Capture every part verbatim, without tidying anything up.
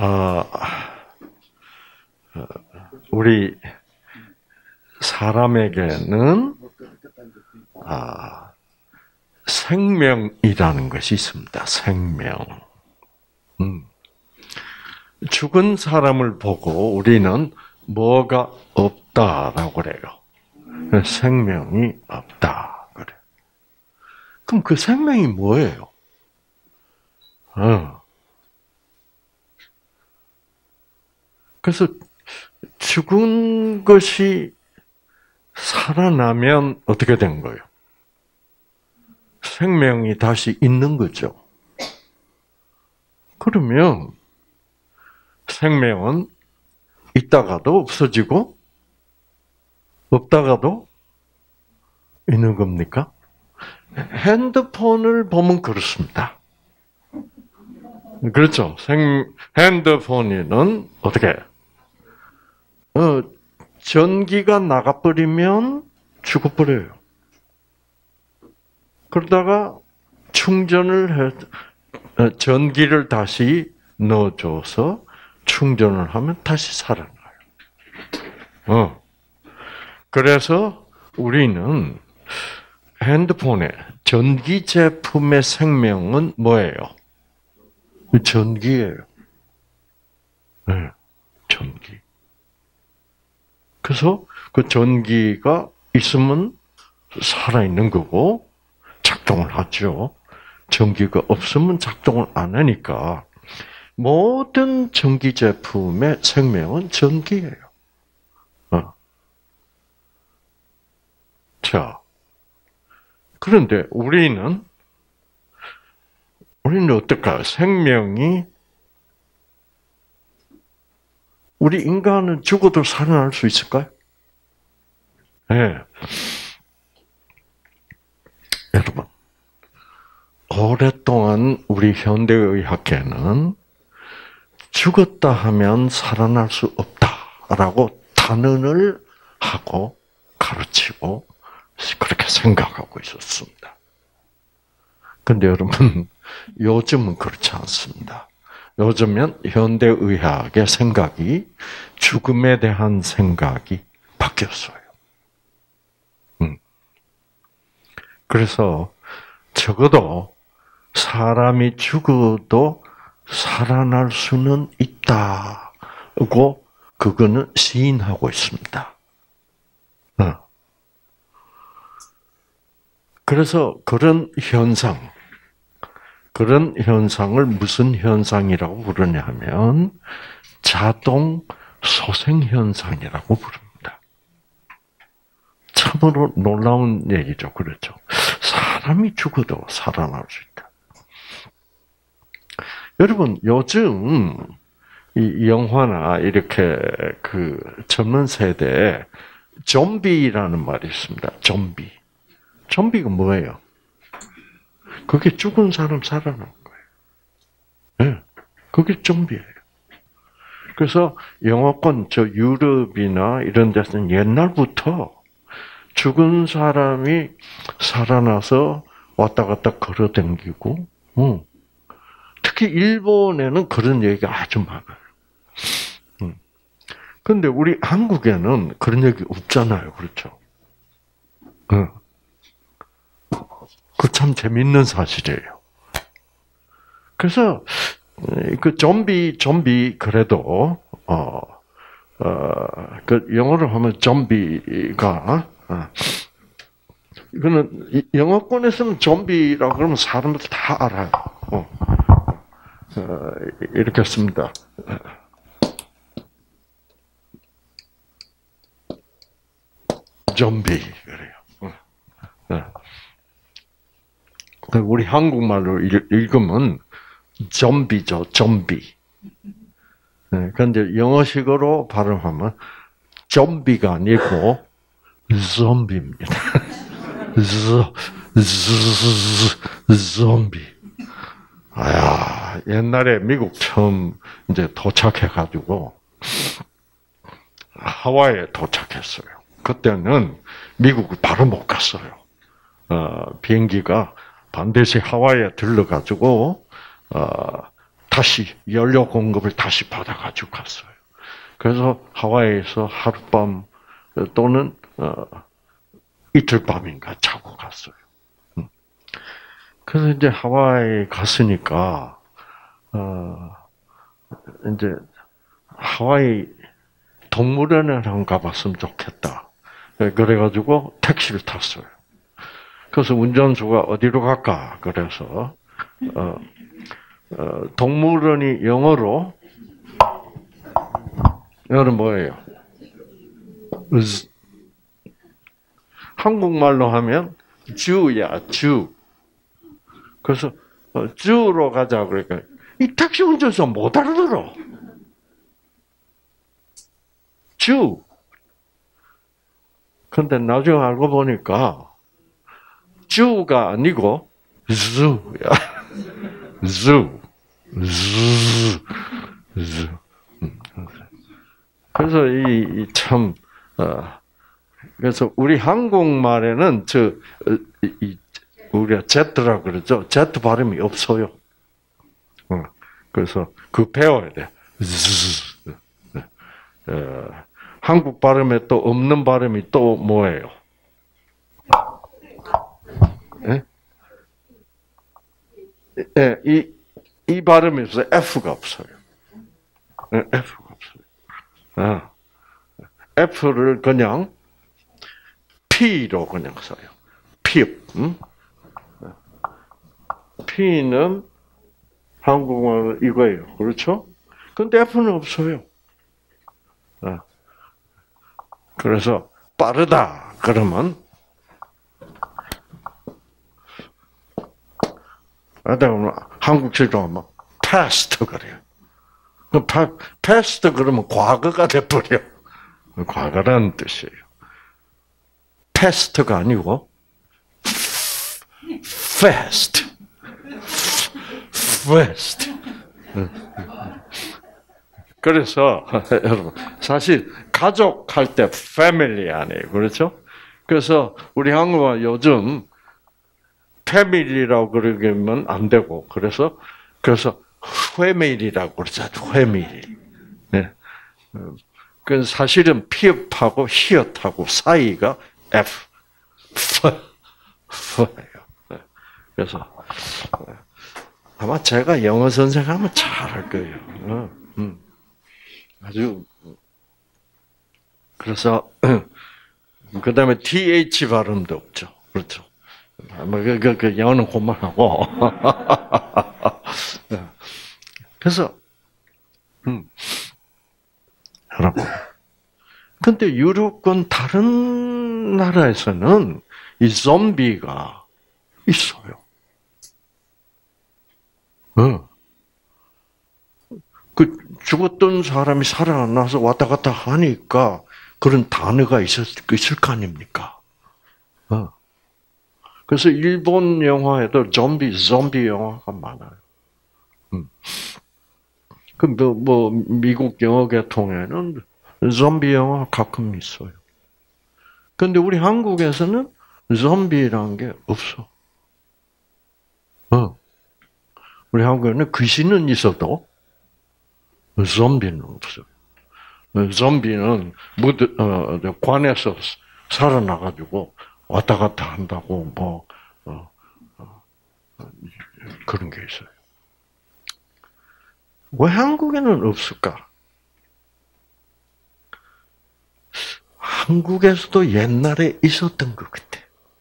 아, 우리 사람에게는 아, 생명이라는 것이 있습니다. 생명. 음. 죽은 사람을 보고 우리는 뭐가 없다라고 그래요. 생명이 없다 그래. 그럼 그 생명이 뭐예요? 어. 그래서 죽은 것이 살아나면 어떻게 된 거예요? 생명이 다시 있는 거죠. 그러면 생명은 있다가도 없어지고 없다가도 있는 겁니까? 핸드폰을 보면 그렇습니다. 그렇죠. 생, 핸드폰은 어떻게? 어, 전기가 나가버리면 죽어버려요. 그러다가 충전을 해, 전기를 다시 넣어줘서 충전을 하면 다시 살아나요. 어. 그래서 우리는 핸드폰에 전기 제품의 생명은 뭐예요? 전기예요. 네, 전기. 그래서 그 전기가 있으면 살아있는 거고 작동을 하죠. 전기가 없으면 작동을 안 하니까 모든 전기 제품의 생명은 전기예요. 어. 자, 그런데 우리는 우리는 어떨까요? 생명이 우리 인간은 죽어도 살아날 수 있을까요? 네. 여러분, 오랫동안 우리 현대의학계는 죽었다 하면 살아날 수 없다라고 단언을 하고 가르치고 그렇게 생각하고 있었습니다. 그런데 여러분, 요즘은 그렇지 않습니다. 요즘은 현대의학의 생각이 죽음에 대한 생각이 바뀌었어요. 음. 그래서 적어도 사람이 죽어도 살아날 수는 있다고 그거는 시인하고 있습니다. 어. 그래서 그런 현상, 그런 현상을 무슨 현상이라고 부르냐 하면 자동 소생 현상이라고 부릅니다. 참으로 놀라운 얘기죠. 그렇죠. 사람이 죽어도 살아날 수 있다. 여러분, 요즘 이 영화나 이렇게 그 젊은 세대에 좀비라는 말이 있습니다. 좀비. 좀비가 뭐예요? 그게 죽은 사람 살아난 거예요. 네, 그게 좀비예요. 그래서 영어권 저 유럽이나 이런 데서는 옛날부터 죽은 사람이 살아나서 왔다 갔다 걸어다니고, 응. 특히 일본에는 그런 얘기가 아주 많아요. 응. 그런데 우리 한국에는 그런 얘기 없잖아요, 그렇죠? 응. 그 참 재밌는 사실이에요. 그래서 그 좀비 좀비 그래도 어, 어, 그 영어로 하면 좀비가 어, 이거는 영어권에서는 좀비라고 그러면 사람들 다 알아요. 어, 어, 이렇게 씁니다. 좀비 그래요. 어, 어. 우리 한국말로 읽으면 좀비죠, 좀비. 그런데 영어식으로 발음하면 좀비가 아니고 좀비입니다. 좀비. 아야, 옛날에 미국 처음 이제 도착해가지고 하와이에 도착했어요. 그때는 미국을 바로 못 갔어요. 어, 비행기가 반드시 하와이에 들러가지고 어, 다시 연료 공급을 다시 받아가지고 갔어요. 그래서 하와이에서 하룻밤 또는 어, 이틀 밤인가 자고 갔어요. 그래서 이제 하와이 갔으니까 어, 이제 하와이 동물원을 한번 가봤으면 좋겠다. 그래가지고 택시를 탔어요. 그래서 운전수가 어디로 갈까? 그래서 어, 어, 동물원이 영어로 영어는 뭐예요? 한국말로 하면 주야 주. 그래서 주로 가자 그러니까 이 택시 운전수 못 알아들어. 주. 근데 나중에 알고 보니까 주가 아니고 zu야. zu. zu. zu. 그래서 이 참 어, 그래서 우리 한국말에는 저 이 우리가 Z라 그러죠. Z 발음이 없어요. 어, 그래서 그 배워야 돼. z. 어, 한국 발음에 또 없는 발음이 또 뭐예요? 예? 예, 이, 이 발음이 없어요. F가 없어요. 예, F가 없어요. 아, F를 그냥 P로 그냥 써요. P. 음? P는 한국말로 이거예요. 그렇죠? 근데 F는 없어요. 아. 그래서 빠르다 그러면 한국식으로 하면 fast 그래요. fast 그러면 과거가 돼버려. 과거라는 뜻이에요. fast가 아니고 fast, fast. 그래서 여러분 사실 가족 할 때 패밀리 아니에요, 그렇죠? 그래서 우리 한국은 요즘 패밀리라고 그러면 안 되고 그래서 그래서 회밀이라고 그러잖아요, 회밀. 네. 그 사실은 피읍하고 히읗하고 사이가 F, F, F예요. 그래서 아마 제가 영어 선생하면 잘할 거예요. 음. 아주 그래서 그 다음에 th 발음도 없죠, 그렇죠? 그, 그, 그 영어는 그만하고 그래서 음. 여러분, 근데 유럽권 다른 나라에서는 이 좀비가 있어요. 어. 그 죽었던 사람이 살아나서 왔다 갔다 하니까 그런 단어가 있을, 있을 거 아닙니까? 어. 그래서 일본 영화에도 좀비, 좀비 영화가 많아요. 음. 근데 뭐 미국 영어 계통에는 좀비 영화 가끔 있어요. 근데 우리 한국에서는 좀비라는 게 없어. 어. 우리 한국에는 귀신은 있어도 좀비는 없어요. 좀비는 무드, 어, 관에서 살아나가지고 왔다 갔다 한다고 뭐 어, 어, 그런 게 있어요. 왜 한국에는 없을까? 한국에서도 옛날에 있었던 것 같아.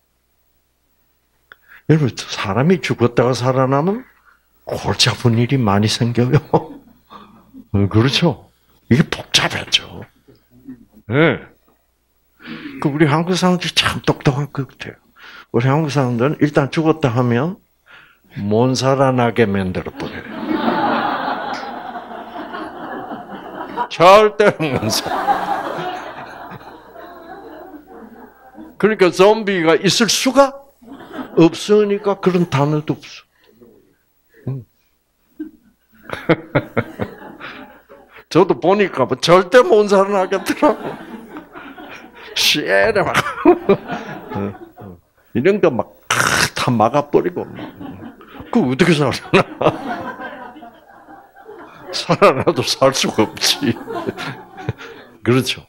여러분, 사람이 죽었다가 살아나면 골치 아픈 일이 많이 생겨요. 그렇죠? 이게 복잡하죠. 예. 네. 그 우리 한국 사람들이 참 똑똑한 것 같아요. 우리 한국 사람들은 일단 죽었다 하면 못 살아나게 만들어 버려요. 절대로 못 살아. 그러니까 좀비가 있을 수가 없으니까 그런 단어도 없어. 응. 저도 보니까 뭐 절대 못 살아나겠더라고. 시에를 막 이런 거 막 다 막아버리고 그 어떻게 살아나? 살아나도 살 수가 없지. 그렇죠.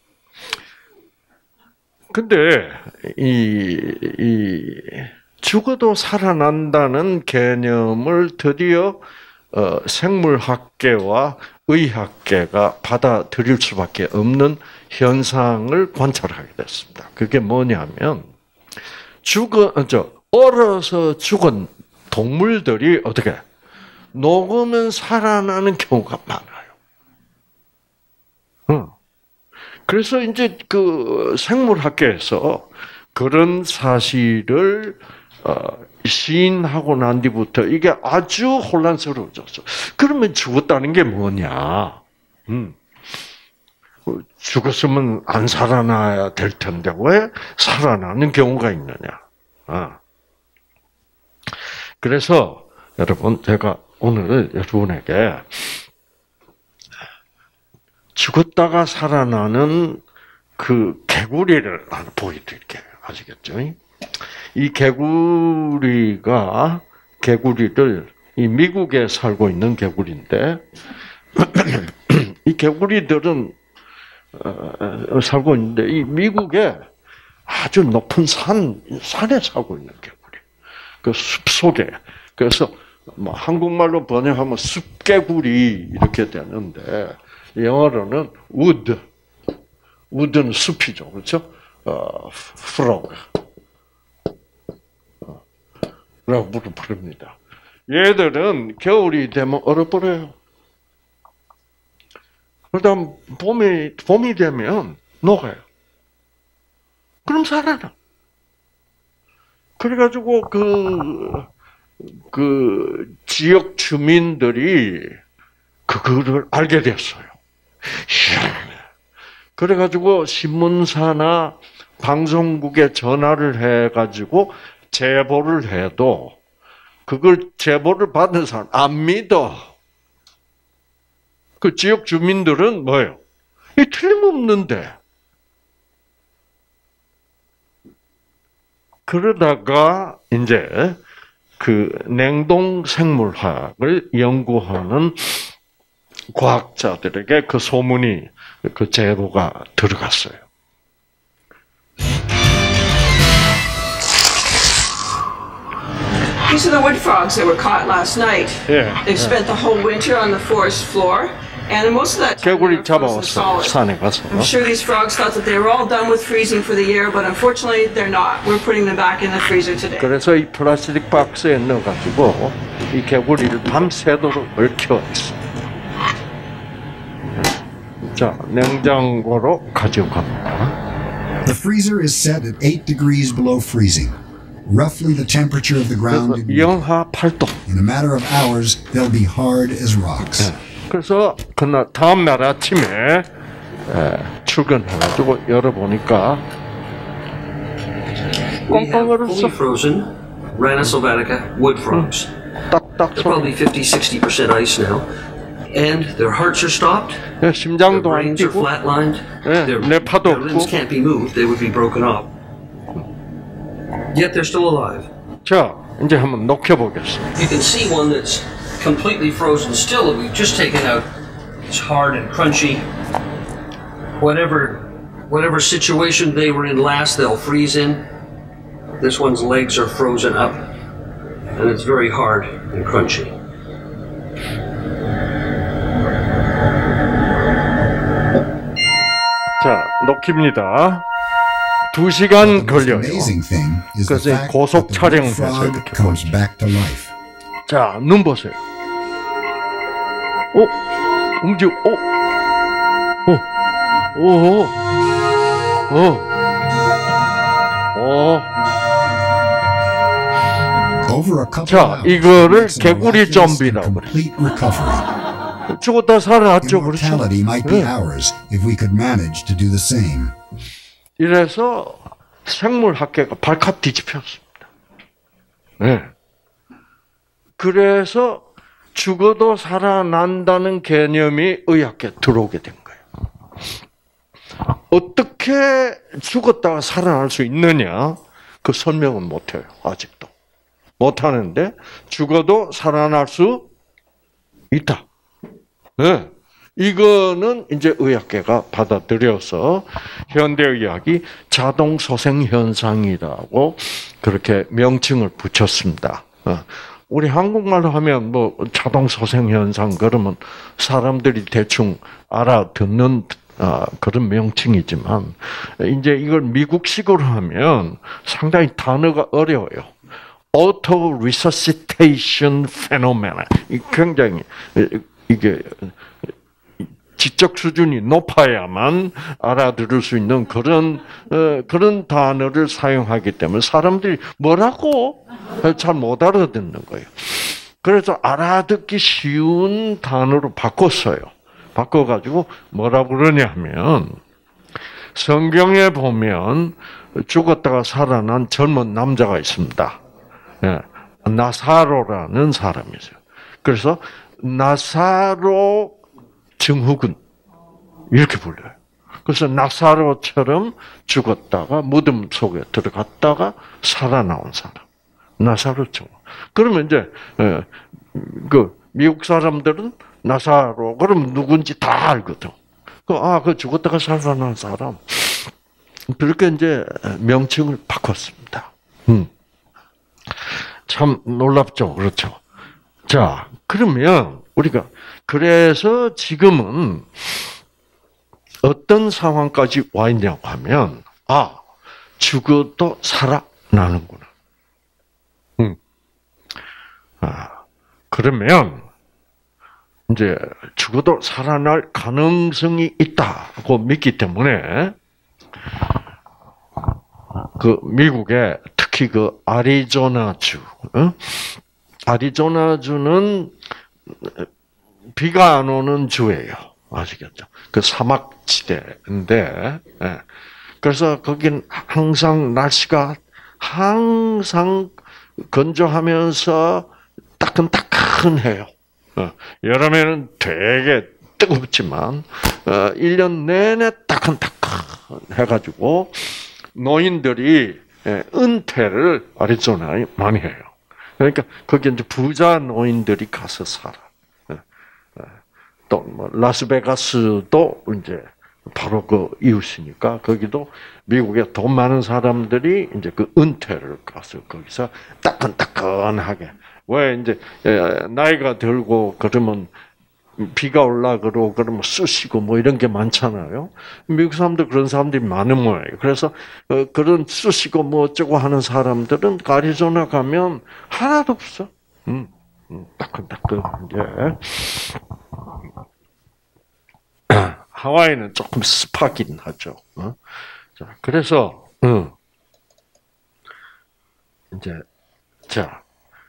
근데 이, 이 죽어도 살아난다는 개념을 드디어 어, 생물학계와 의학계가 받아들일 수밖에 없는 현상을 관찰하게 됐습니다. 그게 뭐냐면 죽어 저 얼어서 죽은 동물들이 어떻게 녹으면 살아나는 경우가 많아요. 어. 그래서 이제 그 생물학계에서 그런 사실을 어, 시인하고 난 뒤부터 이게 아주 혼란스러워졌어. 그러면 죽었다는 게 뭐냐? 음. 죽었으면 안 살아나야 될 텐데 왜 살아나는 경우가 있느냐? 아. 그래서 여러분 제가 오늘 여러분에게 죽었다가 살아나는 그 개구리를 하나 보여드릴게요. 아시겠죠? 이 개구리가 개구리를 이 미국에 살고 있는 개구리인데 이 개구리들은 어, 살고 있는데 이 미국에 아주 높은 산 산에 살고 있는 개구리. 그 숲 속에. 그래서 뭐 한국말로 번역하면 숲개구리 이렇게 되는데 영어로는 wood. wood는 숲이죠, 그렇죠? 어, frog. 라고 부릅니다. 얘들은 겨울이 되면 얼어버려요. 그다음 봄이 봄이 되면 녹아요. 그럼 살아나. 그래가지고 그, 그 지역 주민들이 그거를 알게 됐어요. 그래가지고 신문사나 방송국에 전화를 해가지고 제보를 해도 그걸 제보를 받은 사람 안 믿어. 그 지역 주민들은 뭐예요? 이 틀림없는데. 그러다가 이제 그 냉동 생물학을 연구하는 과학자들에게 그 소문이 그 제보가 들어갔어요. These are the wood frogs that were caught last night. Yeah, They've spent the whole winter on the forest floor, and most of that time they 개구리 were frozen 잡아왔어요. solid. 산에 가서. I'm sure these frogs thought that they were all done with freezing for the year, but unfortunately they're not. We're putting them back in the freezer today. 그래서 이 플라스틱 박스에 넣어가지고 이 개구리를 밤새도록 얽혀있어. 자, 냉장고로 가져갑니다. The freezer is set at eight degrees below freezing, roughly the temperature of the ground. in winter. 영하 팔 도. In a matter of hours, they'll be hard as rocks. 그래서 그날 다음 날 아침에 출근해가지고 열어보니까 We have 꽝꽝 fully 얼었어. frozen Rana sylvatica wood frogs. 딱딱 They're probably fifty, sixty percent ice now. And their hearts are stopped, their 심장도 안 brains are 뛰고 flatlined, 네, their, 뇌파도 their limbs 없고. can't be moved, they would be broken up. Yet they're still alive. 자, 이제 한번 녹여보겠습니다. You can see one that's completely frozen still that we've just taken out. It's hard and crunchy. Whatever, whatever situation they were in last, they'll freeze in. This one's legs are frozen up, and it's very hard and crunchy. 자, 녹힙니다. 두 시간 The most 걸려요. amazing thing is the 그래서 fact 고속 that the 촬영을 wood 해서 frog 이렇게 comes 보여주죠. back to life. 자, 눈 보세요. 어? 움직여, 어? 어? 오, 어? 어? Over a couple 자, of hours, 이거를 it makes a 개구리 miraculous and 좀비라고 complete recovery. 죽었다 살아났죠, 그렇죠? Immortality might be 네. ours if we could manage to do the same. 이래서 생물학계가 발칵 뒤집혔습니다. 네. 그래서 죽어도 살아난다는 개념이 의학계에 들어오게 된 거예요. 어떻게 죽었다가 살아날 수 있느냐? 그 설명은 못해요, 아직도. 못하는데 죽어도 살아날 수 있다. 네. 이거는 이제 의학계가 받아들여서 현대의학이 자동 소생 현상이라고 그렇게 명칭을 붙였습니다. 우리 한국말로 하면 뭐 자동 소생 현상 그러면 사람들이 대충 알아듣는 그런 명칭이지만 이제 이걸 미국식으로 하면 상당히 단어가 어려워요. Auto Resuscitation Phenomena. 굉장히 이게 지적 수준이 높아야만 알아들을 수 있는 그런 어, 그런 단어를 사용하기 때문에 사람들이 뭐라고 잘 못 알아듣는 거예요. 그래서 알아듣기 쉬운 단어로 바꿨어요. 바꿔가지고 뭐라고 그러냐면 성경에 보면 죽었다가 살아난 젊은 남자가 있습니다. 예, 나사로라는 사람이 있어요. 그래서 나사로 증후군 이렇게 불려요. 그래서 나사로처럼 죽었다가 무덤 속에 들어갔다가 살아나온 사람, 나사로 증후. 그러면 이제 그 미국 사람들은 나사로 그러면 누군지 다 알거든. 아, 그 죽었다가 살아난 사람. 그렇게 이제 명칭을 바꿨습니다. 음. 참 놀랍죠, 그렇죠? 자, 그러면 우리가 그래서 지금은 어떤 상황까지 와 있냐고 하면 아, 죽어도 살아나는구나. 음. 아, 그러면 이제 죽어도 살아날 가능성이 있다고 믿기 때문에 그 미국의 특히 그 아리조나주, 어? 아리조나주는 비가 안 오는 주예요. 아시겠죠? 그 사막지대인데, 예. 그래서 거긴 항상 날씨가 항상 건조하면서 따끈따끈해요. 여름에는 되게 뜨겁지만, 일 년 내내 따끈따끈해가지고, 노인들이 은퇴를 아리조나에 많이 해요. 그러니까 거기 이제 부자 노인들이 가서 살아. 또 뭐 라스베가스도 이제 바로 그 이웃이니까 거기도 미국에 돈 많은 사람들이 이제 그 은퇴를 가서 거기서 따끈따끈하게. 왜 이제 나이가 들고 그러면 비가 올라 그러고 그러면 쑤시고 뭐 이런 게 많잖아요. 미국 사람들 그런 사람들이 많은 모양이에요. 그래서 그런 쑤시고 뭐 어쩌고 하는 사람들은 아리조나 가면 하나도 없어. 음, 음, 따끈따끈. 예. 하와이는 조금 습하긴 하죠. 어? 자, 그래서 음, 이제 자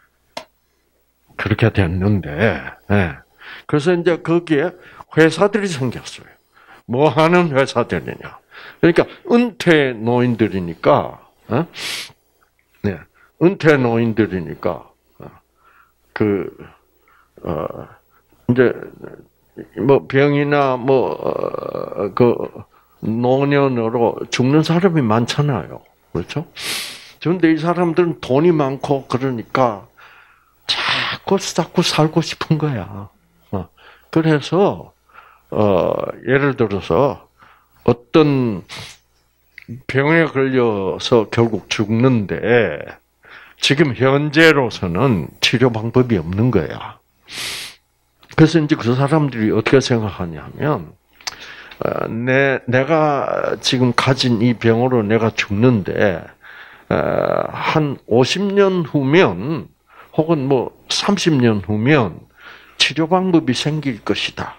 그렇게 됐는데. 예. 그래서 이제 거기에 회사들이 생겼어요. 뭐 하는 회사들이냐? 그러니까 은퇴 노인들이니까, 어? 네, 은퇴 노인들이니까 그 어, 이제 뭐 병이나 뭐 그 노년으로 죽는 사람이 많잖아요, 그렇죠? 그런데 이 사람들은 돈이 많고 그러니까 자꾸 자꾸 살고 싶은 거야. 그래서 어, 예를 들어서 어떤 병에 걸려서 결국 죽는데 지금 현재로서는 치료 방법이 없는 거야. 그래서 이제 그 사람들이 어떻게 생각하냐면 어, 내 내가 지금 가진 이 병으로 내가 죽는데 어, 한 오십 년 후면 혹은 뭐 삼십 년 후면 치료 방법이 생길 것이다.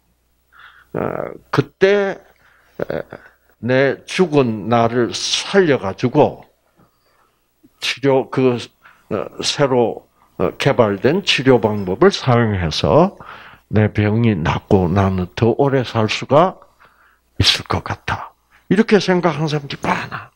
그때 내 죽은 나를 살려가지고 치료 그 새로 개발된 치료 방법을 사용해서 내 병이 낫고 나는 더 오래 살 수가 있을 것 같아. 이렇게 생각하는 사람들이 많아.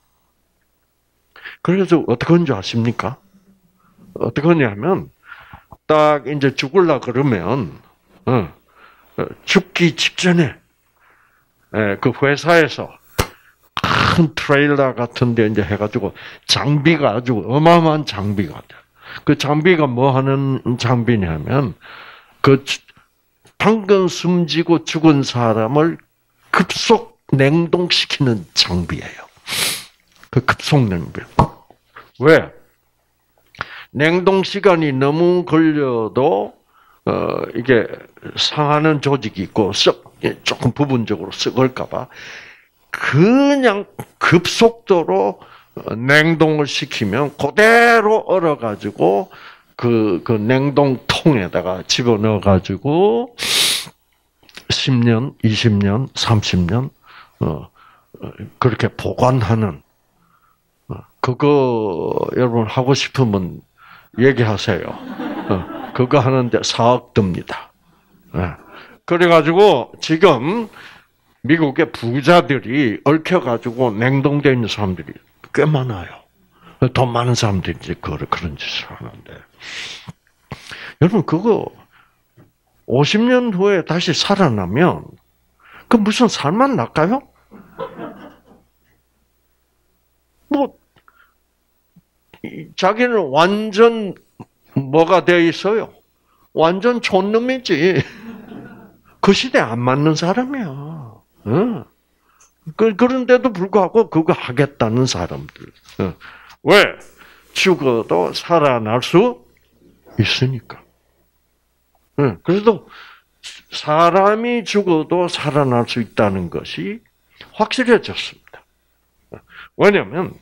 그래서 어떻게 하는지 아십니까? 어떻게 하냐면 딱 이제 죽을라 그러면 어, 죽기 직전에 예, 그 회사에서 큰 트레일러 같은데 이제 해가지고 장비가 아주 어마어마한 장비가 돼. 그 장비가 뭐 하는 장비냐면 그 방금 숨지고 죽은 사람을 급속 냉동시키는 장비예요. 그 급속 냉동. 왜? 냉동 시간이 너무 걸려도 어, 이게 상하는 조직이 있고 썩 조금 부분적으로 썩을까봐 그냥 급속도로 냉동을 시키면 그대로 얼어가지고 그, 그 냉동통에다가 집어넣어가지고 십 년, 이십 년, 삼십 년 어, 그렇게 보관하는 그거 여러분 하고 싶으면 얘기하세요. 어, 그거 하는데 사억 듭니다. 네. 그래가지고 지금 미국의 부자들이 얽혀가지고 냉동되어 있는 사람들이 꽤 많아요. 돈 많은 사람들이 이제 그런 그런 짓을 하는데 여러분 그거 오십 년 후에 다시 살아나면 그 무슨 살만 날까요? 뭐 자기는 완전 뭐가 돼 있어요? 완전 촌놈이지. 그 시대에 안 맞는 사람이야. 응. 그, 그런데도 불구하고 그거 하겠다는 사람들. 응. 왜? 죽어도 살아날 수 있으니까. 응. 그래도 사람이 죽어도 살아날 수 있다는 것이 확실해졌습니다. 왜냐하면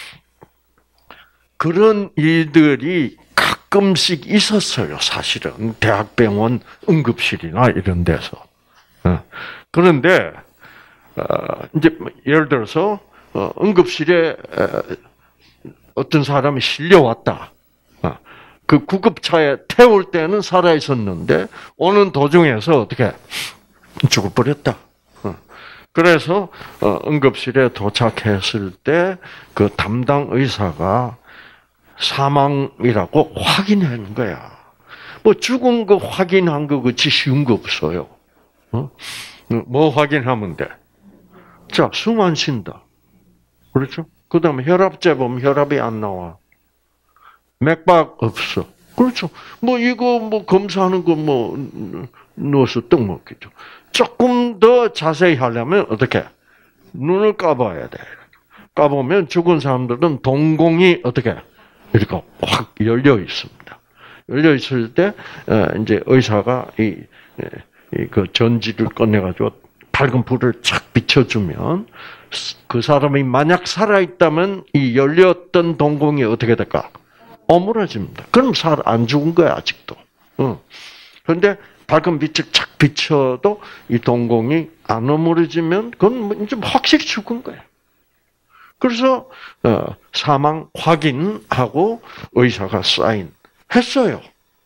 그런 일들이 가끔씩 있었어요, 사실은. 대학병원 응급실이나 이런 데서. 그런데, 이제, 예를 들어서, 응급실에 어떤 사람이 실려왔다. 그 구급차에 태울 때는 살아있었는데, 오는 도중에서 어떻게 죽어버렸다. 그래서, 응급실에 도착했을 때, 그 담당 의사가 사망이라고 확인하는 거야. 뭐 죽은 거 확인한 거 그렇지 쉬운 거 없어요. 어? 뭐 확인하면 돼? 자, 숨 안 쉰다. 그렇죠? 그 다음에 혈압 재보면 혈압이 안 나와. 맥박 없어. 그렇죠? 뭐 이거 뭐 검사하는 거 뭐 누워서 떡 먹겠죠. 조금 더 자세히 하려면 어떻게? 눈을 까봐야 돼. 까보면 죽은 사람들은 동공이 어떻게? 이렇게 확 열려 있습니다. 열려 있을 때 이제 의사가 이 그 전지를 꺼내가지고 밝은 불을 착 비춰주면 그 사람이 만약 살아 있다면 이 열렸던 동공이 어떻게 될까? 어물어집니다. 그럼 살 안 죽은 거야 아직도. 그런데 밝은 빛을 착 비춰도 이 동공이 안 어물어지면 그건 이제 확실히 죽은 거야. 그래서 사망 확인하고 의사가 사인 했어요.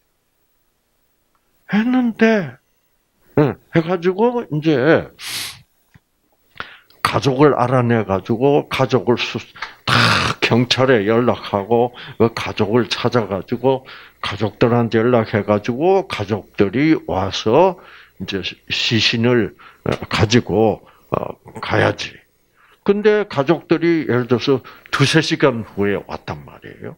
했는데 해가지고 이제 가족을 알아내가지고 가족을 다 경찰에 연락하고 그 가족을 찾아가지고 가족들한테 연락해가지고 가족들이 와서 이제 시신을 가지고 가야지. 근데 가족들이 예를 들어서 두세 시간 후에 왔단 말이에요.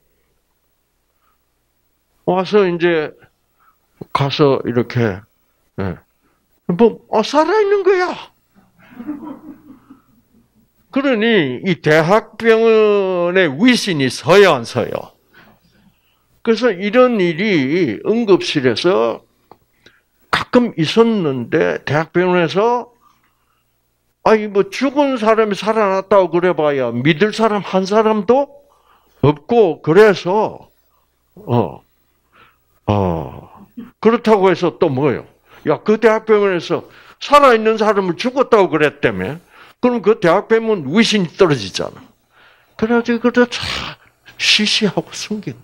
와서 이제 가서 이렇게, 예. 뭐, 어, 살아있는 거야. 그러니 이 대학병원의 위신이 서야 안 서요. 그래서 이런 일이 응급실에서 가끔 있었는데 대학병원에서 아니 뭐 죽은 사람이 살아났다고 그래봐야 믿을 사람 한 사람도 없고 그래서 어, 어 그렇다고 해서 또 뭐예요? 야, 그 대학병원에서 살아있는 사람을 죽었다고 그랬다며? 그럼 그 대학병원 위신이 떨어지잖아. 그래가지고 그걸 다 시시하고 숨긴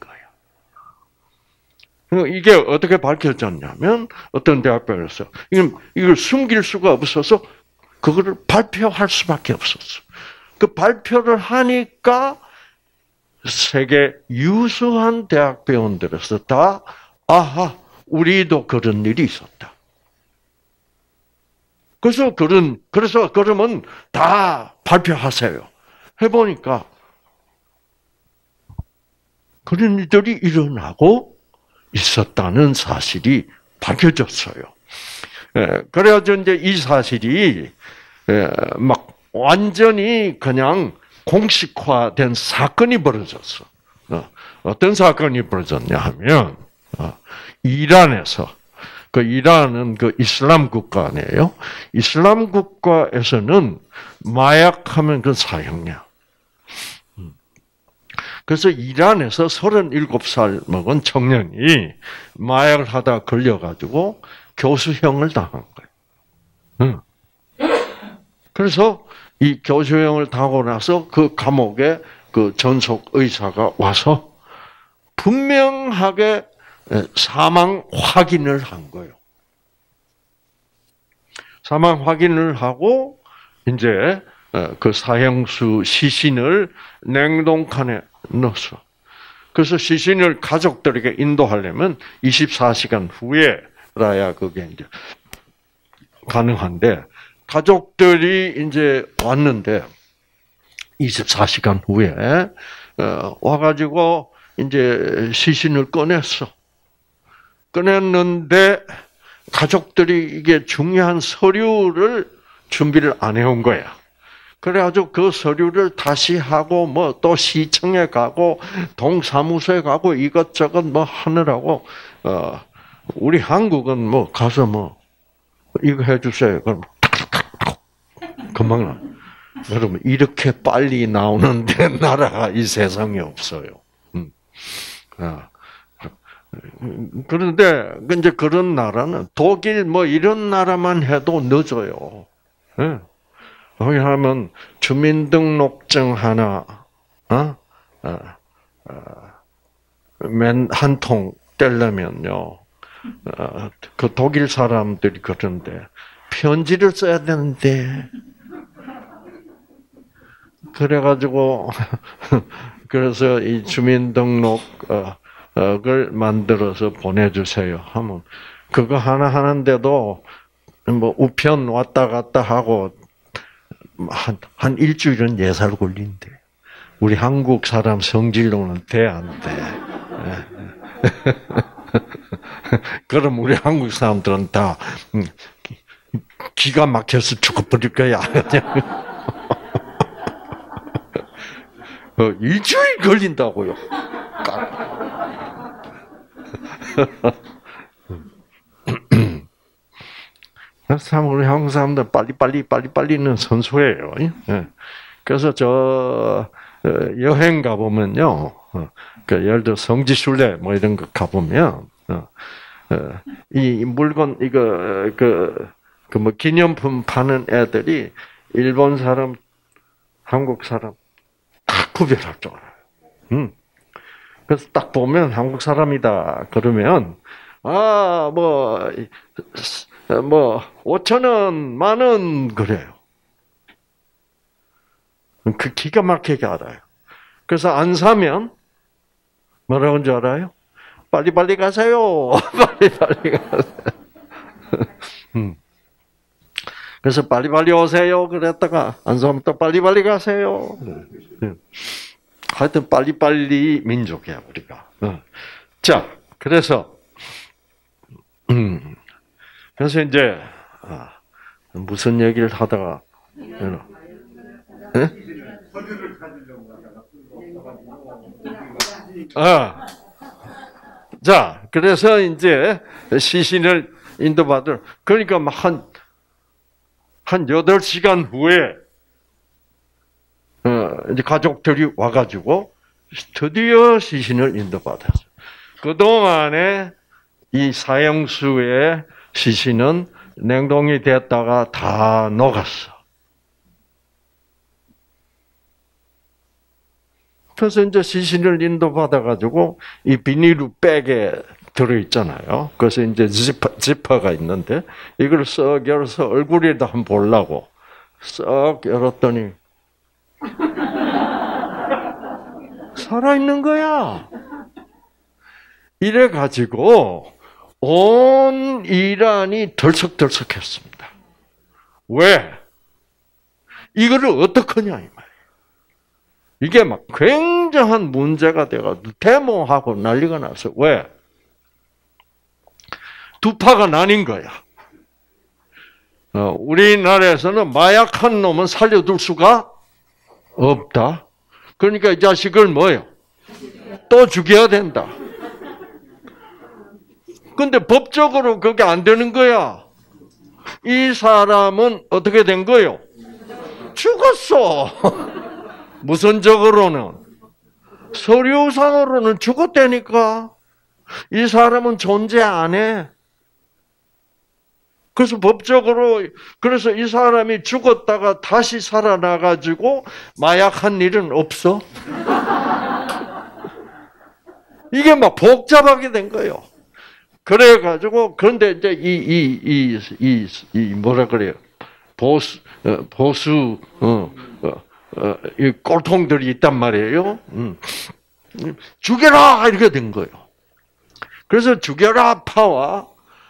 거야. 이게 어떻게 밝혀졌냐면 어떤 대학병원에서 이걸, 이걸 숨길 수가 없어서 그거를 발표할 수밖에 없었어. 그 발표를 하니까 세계 유수한 대학병원들에서 다 아하, 우리도 그런 일이 있었다. 그래서 그런 그래서 그러면 다 발표하세요. 해보니까 그런 일들이 일어나고 있었다는 사실이 밝혀졌어요. 예, 그래가지고 이제 이 사실이 예, 막 완전히 그냥 공식화된 사건이 벌어졌어. 어, 어떤 사건이 벌어졌냐 하면 어, 이란에서 그 이란은 그 이슬람 국가네요. 이슬람 국가에서는 마약하면 그 사형이야. 그래서 이란에서 서른일곱 살 먹은 청년이 마약을 하다 걸려가지고 교수형을 당한 거예요. 그래서 이 교수형을 당하고 나서 그 감옥에 그 전속 의사가 와서 분명하게 사망 확인을 한 거예요. 사망 확인을 하고 이제 그 사형수 시신을 냉동칸에 넣었어. 그래서 시신을 가족들에게 인도하려면 이십사 시간 후에라야 그게 이제 가능한데 가족들이 이제 왔는데 이십사 시간 후에 와가지고 이제 시신을 꺼냈어. 꺼냈는데 가족들이 이게 중요한 서류를 준비를 안 해온 거야. 그래가지고 그 서류를 다시 하고 뭐 또 시청에 가고 동사무소에 가고 이것저것 뭐 하느라고 어 우리 한국은 뭐 가서 뭐 이거 해주세요. 그럼 금방 나. 여러분 이렇게 빨리 나오는데 나라가 이 세상에 없어요. 음. 아. 그런데 이제 그런 나라는 독일 뭐 이런 나라만 해도 늦어요. 네. 거기 하면 주민등록증 하나, 어, 어, 어, 맨 한 통 떼려면요, 어, 그 독일 사람들이 그런데 편지를 써야 되는데. 그래가지고 그래서 이 주민등록을 만들어서 보내주세요 하면 그거 하나 하는데도 뭐 우편 왔다 갔다 하고 한, 한 일주일은 예살 걸린대. 우리 한국 사람 성질로는 돼, 안 돼. 그럼 우리 한국 사람들은 다 기가 막혀서 죽어버릴 거야. 어, 일주일 걸린다고요. 참 우리 한국 사람들 빨리 빨리 빨리 빨리는 선수예요. 그래서 저 여행 가 보면요, 그 예를 들어 성지순례 뭐 이런 거 가 보면 이 물건 이거 그 그 뭐 기념품 파는 애들이 일본 사람, 한국 사람 다 구별할 줄 알아요. 음. 그래서 딱 보면 한국 사람이다 그러면 아 뭐 뭐 오천 원, 만 원 그래요. 그 기가 막히게 알아요. 그래서 안 사면 뭐라고 하는 줄 알아요? 빨리 빨리 가세요. 빨리 빨리 가세요. 음. 그래서 빨리 빨리 오세요. 그랬다가 안 사면 또 빨리 빨리 가세요. 하여튼 빨리 빨리 민족이야 우리가. 자, 그래서 음. 그래서 이제 아, 무슨 얘기를 하다가 네? 아, 자, 그래서 이제 시신을 인도받을 그러니까 한 한 여덟 시간 후에 어, 이제 가족들이 와가지고 드디어 시신을 인도받았어요. 그 동안에 이 사형수의 시신은 냉동이 됐다가 다 녹았어. 그래서 이제 시신을 인도받아가지고 이 비닐로 백에 들어있잖아요. 그래서 이제 지퍼, 지퍼가 있는데 이걸 썩 열어서 얼굴에다 한번 보려고 썩 열었더니 살아있는 거야. 이래가지고 온 이란이 덜썩덜썩했습니다. 왜? 이거를 어떡하냐 이 말이에요. 이게 막 굉장한 문제가 돼가지고 데모하고 난리가 났어. 왜? 두 파가 나뉜 거야. 어, 우리나라에서는 마약한 놈은 살려둘 수가 없다. 그러니까 이 자식을 뭐예요? 또 죽여야 된다. 근데 법적으로 그게 안 되는 거야. 이 사람은 어떻게 된 거예요? 죽었어. 무선적으로는. 서류상으로는 죽었다니까. 이 사람은 존재 안 해. 그래서 법적으로, 그래서 이 사람이 죽었다가 다시 살아나가지고 마약한 일은 없어. 이게 막 복잡하게 된 거예요. 그래가지고, 그런데 이제 이, 이, 이, 이, 이 뭐라 그래요? 보수, 보수, 어, 어, 어, 이 꼴통들이 있단 말이에요. 음. 죽여라! 이렇게 된 거예요. 그래서 죽여라 파와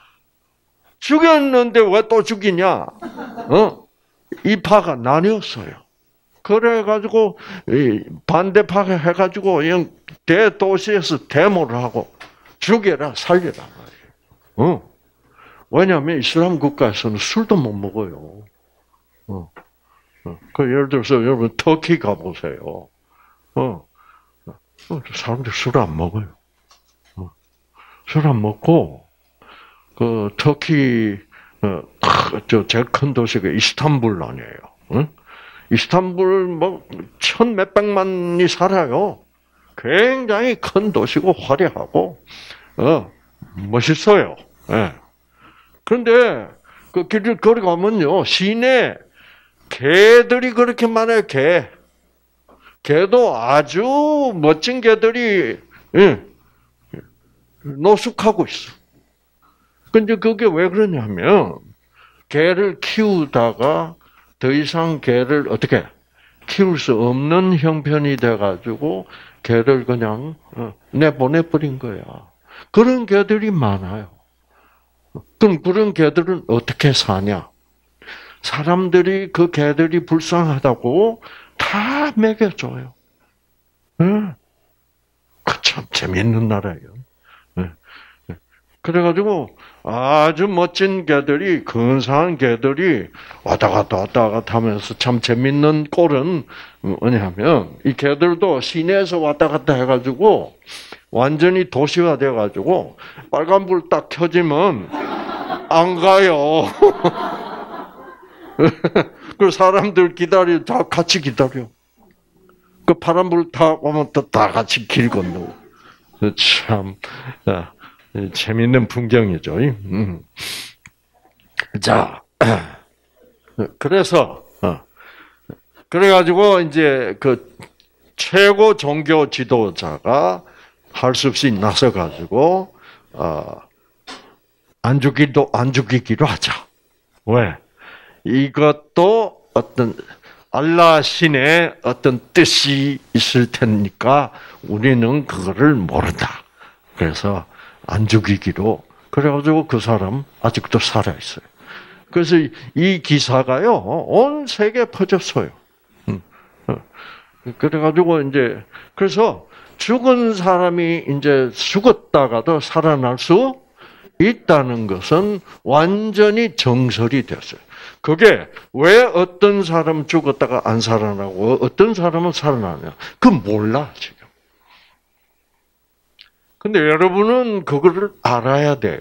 죽였는데 왜 또 죽이냐? 어? 이 파가 나뉘었어요. 그래가지고 반대파가 해가지고 그냥 대도시에서 데모를 하고 죽여라 살려라 말이에요. 어? 왜냐하면 이슬람 국가에서는 술도 못 먹어요. 어. 어. 그 예를 들어서 여러분 터키 가보세요. 어. 어. 사람들 술 안 먹어요. 어. 술 안 먹고 그 터키 어, 저 제일 큰 도시가 이스탄불 아니에요. 응? 이스탄불 뭐 천 몇백만이 살아요. 굉장히 큰 도시고 화려하고 어 멋있어요. 예. 그런데 그 길을 걸어가면요 시내 개들이 그렇게 많아요. 개. 개도 아주 멋진 개들이 예, 노숙하고 있어. 근데 그게 왜 그러냐면 개를 키우다가 더 이상 개를 어떻게 키울 수 없는 형편이 돼가지고 개를 그냥 내보내버린 거야. 그런 개들이 많아요. 그럼 그런 개들은 어떻게 사냐? 사람들이 그 개들이 불쌍하다고 다 먹여줘요. 응? 그 참 재밌는 나라예요. 그래가지고 아주 멋진 개들이, 근사한 개들이 왔다 갔다 왔다 갔다 하면서 참 재밌는 꼴은 뭐냐면 이 개들도 시내에서 왔다 갔다 해가지고 완전히 도시화 돼가지고 빨간불 딱 켜지면 안 가요. 그 사람들 기다려, 다 같이 기다려. 그 파란불 타 오면 또 다 같이 길 건너고. 참, 재밌는 풍경이죠. 음. 자, 그래서, 그래가지고 이제 그 최고 종교 지도자가 할 수 없이 나서가지고, 어, 안 죽이도, 안 죽이기로 하자. 왜? 이것도 어떤 알라 신의 어떤 뜻이 있을 테니까 우리는 그거를 모른다. 그래서 안 죽이기로. 그래가지고 그 사람 아직도 살아 있어요. 그래서 이 기사가요 온 세계에 퍼졌어요. 그래가지고 이제 그래서 죽은 사람이 이제 죽었다가도 살아날 수 있다는 것은 완전히 정설이 됐어요. 그게 왜 어떤 사람 죽었다가 안 살아나고 어떤 사람은 살아나냐? 그건 몰라 지금. 근데 여러분은 그거를 알아야 돼요.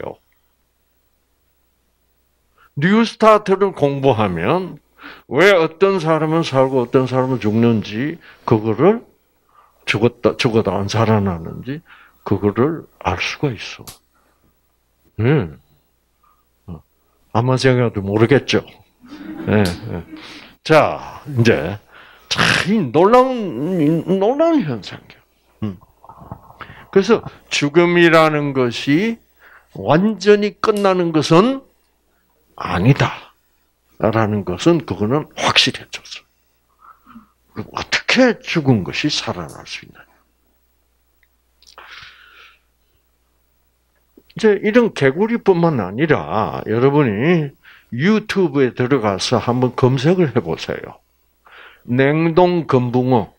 뉴스타트를 공부하면 왜 어떤 사람은 살고 어떤 사람은 죽는지, 그거를 죽었다 죽었다 안 살아나는지 그거를 알 수가 있어. 네. 아마 제가도 모르겠죠. 네. 자, 이제 참 놀라운 놀라운 현상이에요. 그래서 죽음이라는 것이 완전히 끝나는 것은 아니다라는 것은 그거는 확실해졌어요. 어떻게 죽은 것이 살아날 수 있느냐? 이제 이런 개구리뿐만 아니라 여러분이 유튜브에 들어가서 한번 검색을 해보세요. 냉동 금붕어.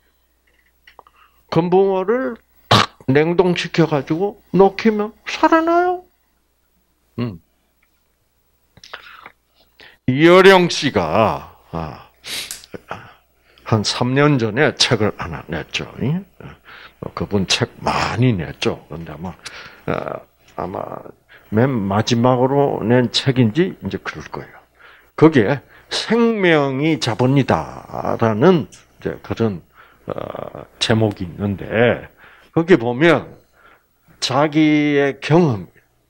금붕어를 탁 냉동시켜가지고 녹이면 살아나요. 음. 이어령 씨가 아, 한 삼 년 전에 책을 하나 냈죠. 그분 책 많이 냈죠. 그런데 아마 아마 맨 마지막으로 낸 책인지 이제 그럴 거예요. 거기에 생명이 자본이다라는 이제 그런 어, 제목이 있는데 거기 보면 자기의 경험,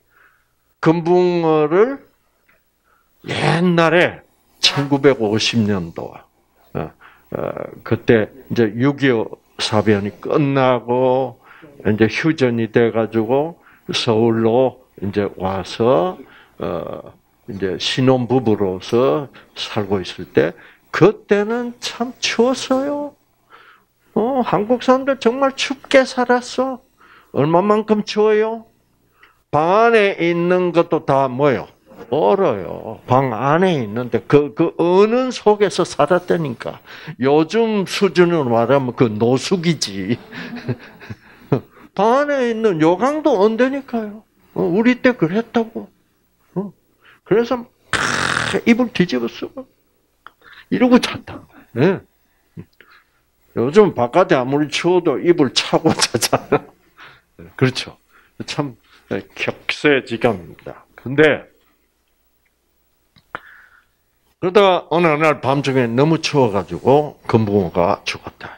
금붕어를 옛날에 천구백오십 년도 어, 어, 그때 이제 육이오 사변이 끝나고 이제 휴전이 돼가지고 서울로 이제 와서 어 이제 신혼 부부로서 살고 있을 때 그때는 참 추웠어요. 어 한국 사람들 정말 춥게 살았어. 얼마만큼 추워요? 방 안에 있는 것도 다 뭐요? 얼어요. 방 안에 있는데 그, 그 어는 속에서 살았다니까. 요즘 수준으로 말하면 그 노숙이지. 방 안에 있는 요강도 언제니까요. 우리 때 그랬다고. 그래서 이불 뒤집어 쓰고 이러고 잤다. 네. 요즘 바깥에 아무리 추워도 이불 차고 자잖아. 그렇죠. 참 격세지감입니다. 근데 그러다가 어느 날 밤중에 너무 추워가지고 금붕어가 죽었다.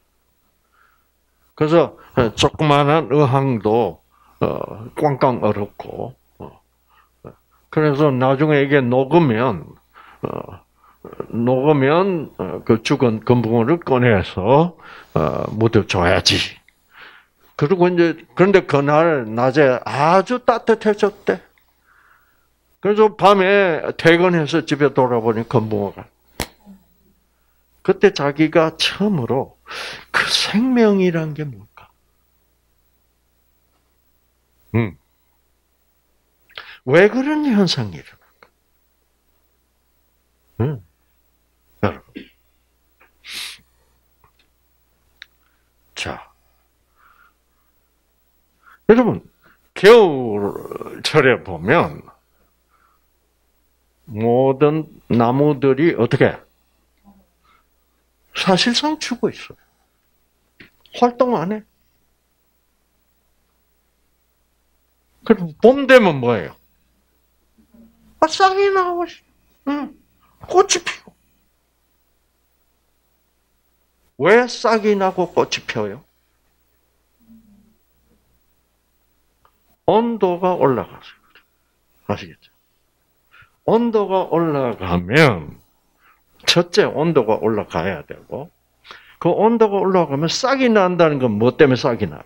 그래서 조그마한 어항도 꽝꽝 얼었고, 그래서 나중에 이게 녹으면 녹으면 그 죽은 금붕어를 꺼내서 묻어줘야지. 그리고 이제 그런데 그날 낮에 아주 따뜻해졌대. 그래서 밤에 퇴근해서 집에 돌아보니 금붕어가. 그때 자기가 처음으로 그 생명이란 게 뭘까? 음. 왜 그런 현상이 일어날까? 음. 여러분. 자. 여러분, 겨울철에 보면 모든 나무들이 어떻게? 사실상 죽어 있어요. 활동 안 해. 그럼 봄 되면 뭐예요? 아, 싹이 나고, 응. 꽃이 피고. 왜 싹이 나고 꽃이 펴요? 온도가 올라가서 그래요. 아시겠죠? 온도가 올라가면 첫째 온도가 올라가야 되고 그 온도가 올라가면 싹이 난다는 건 뭐 때문에 싹이 나요?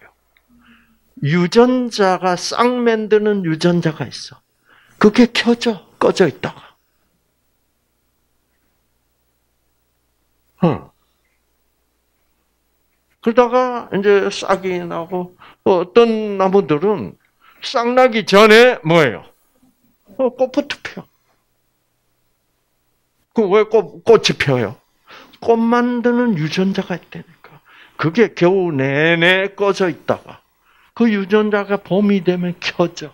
유전자가 싹 만드는 유전자가 있어. 그게 켜져 꺼져 있다가. 어. 그러다가 이제 싹이 나고 어떤 나무들은 싹 나기 전에 뭐예요? 어, 꽃부터 펴. 그 왜 꽃, 꽃이 펴요? 꽃 만드는 유전자가 있다니까. 그게 겨우 내내 꺼져 있다가 그 유전자가 봄이 되면 켜져.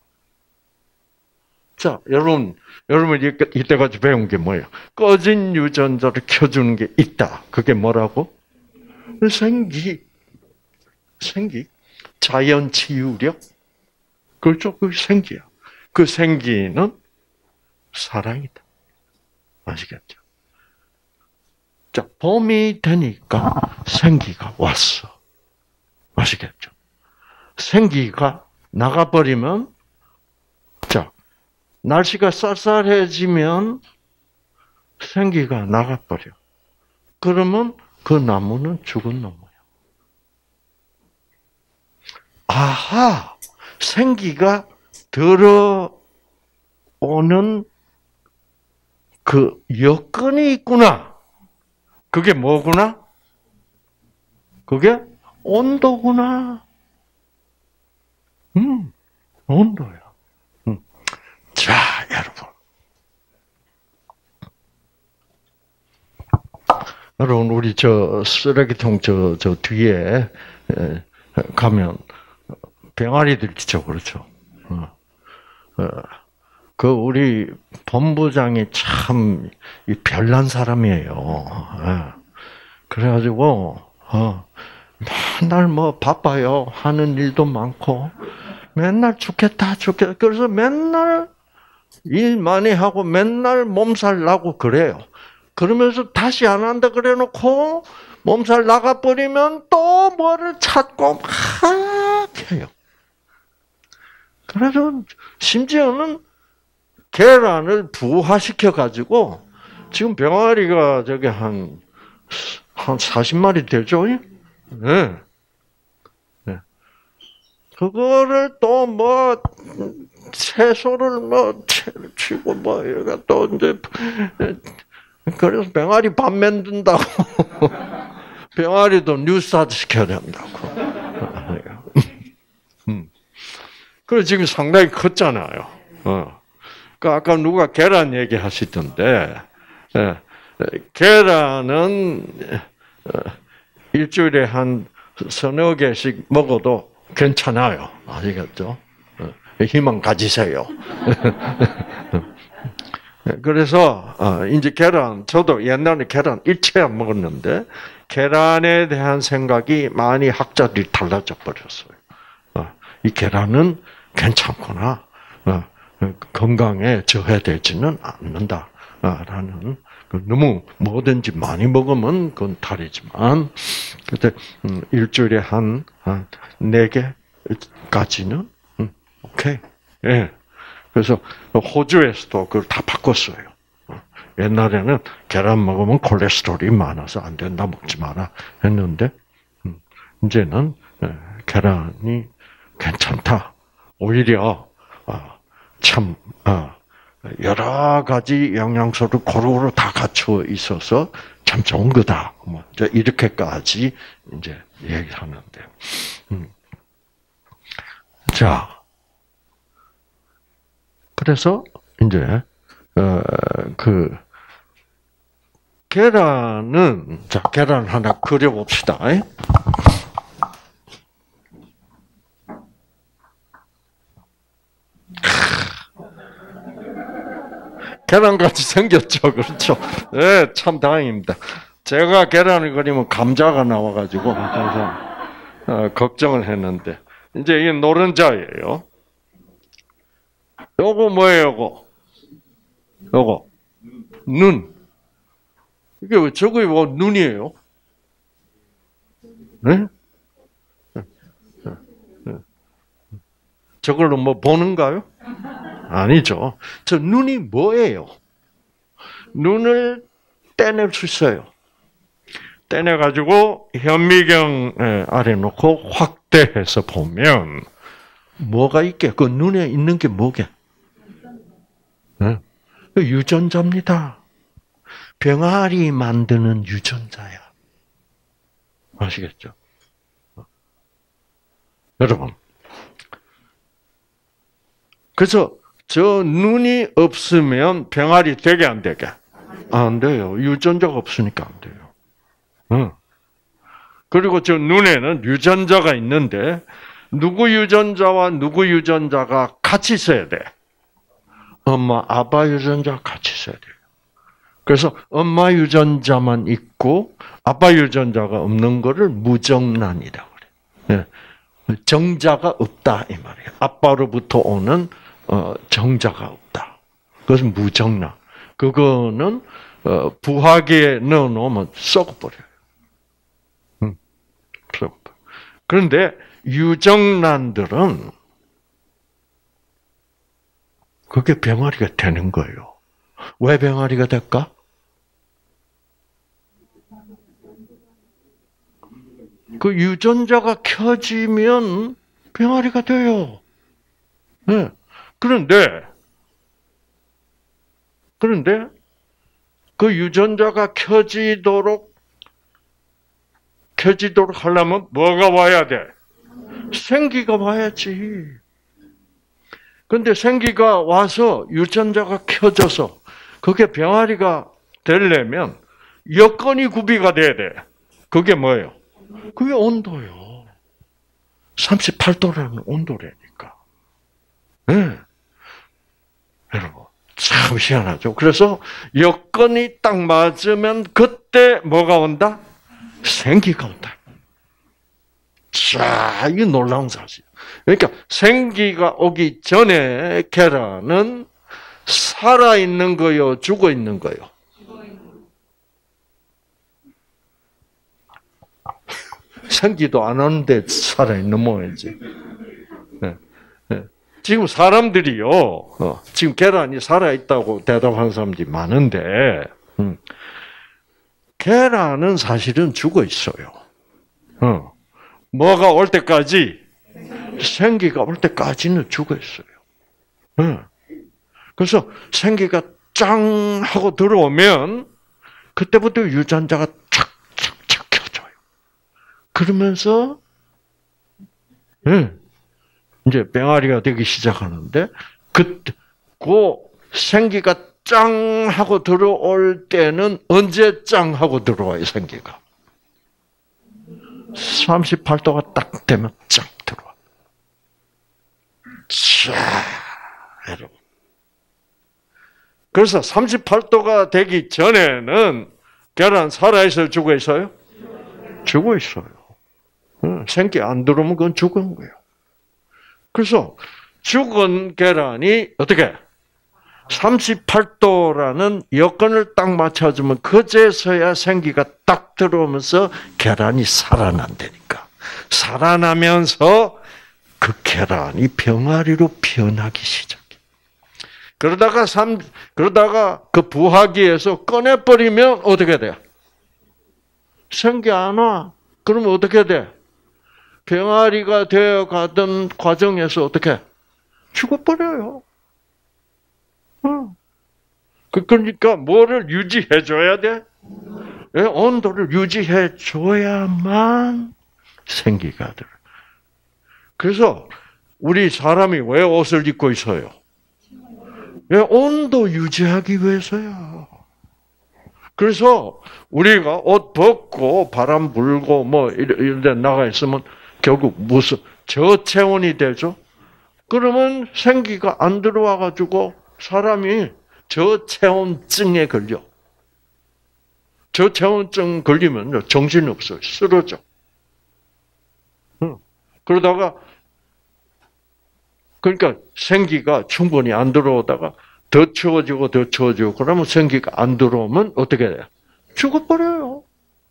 자, 여러분, 여러분 이때까지 배운 게 뭐예요? 꺼진 유전자를 켜주는 게 있다. 그게 뭐라고? 생기. 생기. 자연 치유력. 그렇죠? 그 생기야. 그 생기는 사랑이다. 아시겠죠? 자, 봄이 되니까 생기가 왔어. 아시겠죠? 생기가 나가버리면, 자, 날씨가 쌀쌀해지면 생기가 나가버려. 그러면 그 나무는 죽은 나무야. 아하! 생기가 들어오는 그 여건이 있구나. 그게 뭐구나? 그게 온도구나. 음, 온도야. 음. 자, 여러분. 여러분, 우리 저 쓰레기통 저, 저 뒤에 가면 병아리들 있죠. 그렇죠. 어, 어, 그 우리 본부장이 참 이 별난 사람이에요. 예. 그래가지고 어, 맨날 뭐 바빠요. 하는 일도 많고 맨날 죽겠다 죽겠다. 그래서 맨날 일 많이 하고 맨날 몸살 나고 그래요. 그러면서 다시 안 한다 그래놓고 몸살 나가버리면 또 뭐를 찾고 막 해요. 그래서 심지어는 계란을 부화시켜가지고 지금 병아리가 저기 한, 한 사십 마리 되죠? 네. 네. 그거를 또 뭐, 채소를 뭐, 치고 뭐, 이래가 또 이제, 그래서 병아리 밥 만든다고. 병아리도 뉴스타트 시켜야 된다고. 음. 그래서 지금 상당히 컸잖아요. 어. 그 아까 누가 계란 얘기하시던데, 예, 계란은 일주일에 한 서너 개씩 먹어도 괜찮아요. 아시겠죠? 희망 가지세요. 그래서 이제 계란, 저도 옛날에 계란 일체 안 먹었는데 계란에 대한 생각이 많이 학자들이 달라져 버렸어요. 이 계란은 괜찮구나. 건강에 저해되지는 않는다라는, 너무 뭐든지 많이 먹으면 그건 탈이지만, 그때 일주일에 한 네 개까지는 오케이. 예. 그래서 호주에서도 그걸 다 바꿨어요. 옛날에는 계란 먹으면 콜레스테롤이 많아서 안 된다, 먹지 마라 했는데, 이제는 계란이 괜찮다. 오히려 참 여러 가지 영양소를 고루고루 다 갖추어 있어서 참 좋은 거다. 뭐 이렇게까지 이제 얘기하는데, 음. 자, 그래서 이제 어, 그 계란은, 자, 계란 하나 그려봅시다. 계란같이 생겼죠, 그렇죠? 네, 참 다행입니다. 제가 계란을 그리면 감자가 나와가지고 항상 어, 걱정을 했는데, 이제 이게 노른자예요. 요거 뭐예요, 요거? 요거 눈. 이게 왜 저거 뭐 눈이에요? 네? 저걸로 뭐 보는가요? 아니죠. 저 눈이 뭐예요? 눈을 떼낼 수 있어요. 떼내가지고 현미경 아래 놓고 확대해서 보면 뭐가 있게? 그 눈에 있는 게 뭐게? 네? 유전자입니다. 병아리 만드는 유전자야. 아시겠죠? 여러분. 그래서 저 눈이 없으면 병아리 되게 안 되게? 안 돼요. 유전자가 없으니까 안 돼요. 응. 그리고 저 눈에는 유전자가 있는데 누구 유전자와 누구 유전자가 같이 있어야 돼. 엄마, 아빠 유전자가 같이 있어야 돼요. 그래서 엄마 유전자만 있고 아빠 유전자가 없는 거를 무정란이라고 그래요. 정자가 없다 이 말이에요. 아빠로부터 오는 어, 정자가 없다. 그것은 무정란. 그거는 어, 부화기에 넣어놓으면 썩어버려요. 응. 썩어버려. 그런데 유정란들은 그게 병아리가 되는 거예요. 왜 병아리가 될까? 그 유전자가 켜지면 병아리가 돼요. 네. 그런데, 그런데, 그 유전자가 켜지도록, 켜지도록 하려면 뭐가 와야 돼? 생기가 와야지. 근데 생기가 와서 유전자가 켜져서, 그게 병아리가 되려면 여건이 구비가 돼야 돼. 그게 뭐예요? 그게 온도요. 삼십팔 도라는 온도라니까. 네. 여러분, 참 희한하죠. 그래서 여건이 딱 맞으면 그때 뭐가 온다? 생기가 온다. 자, 이 놀라운 사실. 그러니까 생기가 오기 전에 계란은 살아 있는 거요, 죽어 있는 거요. 생기도 안 하는데 살아 있는 모양이지. 네. 네. 지금 사람들이요, 어, 지금 계란이 살아 있다고 대답하는 사람들이 많은데, 음, 계란은 사실은 죽어 있어요. 어. 뭐가 올 때까지, 생기가 올 때까지는 죽어 있어요. 어. 그래서 생기가 짱 하고 들어오면 그때부터 유전자가 착착착 켜져요. 그러면서 네, 이제 병아리가 되기 시작하는데 그때 그 생기가 짱 하고 들어올 때는 언제 짱 하고 들어와요, 생기가? 삼십팔 도가 딱 되면 짱 들어와. 자, 여러분. 그래서 삼십팔 도가 되기 전에는 계란 살아있어요, 죽어 있어요? 죽어 있어요. 생기 안 들어오면 그건 죽은 거예요. 그래서 죽은 계란이 어떻게? 삼십팔 도라는 여건을 딱 맞춰주면 그제서야 생기가 딱 들어오면서 계란이 살아난다니까. 살아나면서 그 계란이 병아리로 변하기 시작해. 그러다가 삼, 그러다가 그 부화기에서 꺼내버리면 어떻게 돼? 생기 안 와. 그러면 어떻게 돼? 병아리가 되어 가던 과정에서 어떻게? 죽어버려요. 어. 그러니까 뭐를 유지해줘야 돼? 온도를 유지해줘야만 생기가 들어. 그래서 우리 사람이 왜 옷을 입고 있어요? 왜? 온도 유지하기 위해서요. 그래서 우리가 옷 벗고 바람 불고 뭐 이런 데 나가 있으면 결국 무슨 저체온이 되죠. 그러면 생기가 안 들어와 가지고 사람이 저체온증에 걸려. 저체온증 걸리면 정신이 없어요. 쓰러져. 그러다가 그러니까 생기가 충분히 안 들어오다가 더 추워지고 더 추워지고 그러면 생기가 안 들어오면 어떻게 돼요? 죽어버려요.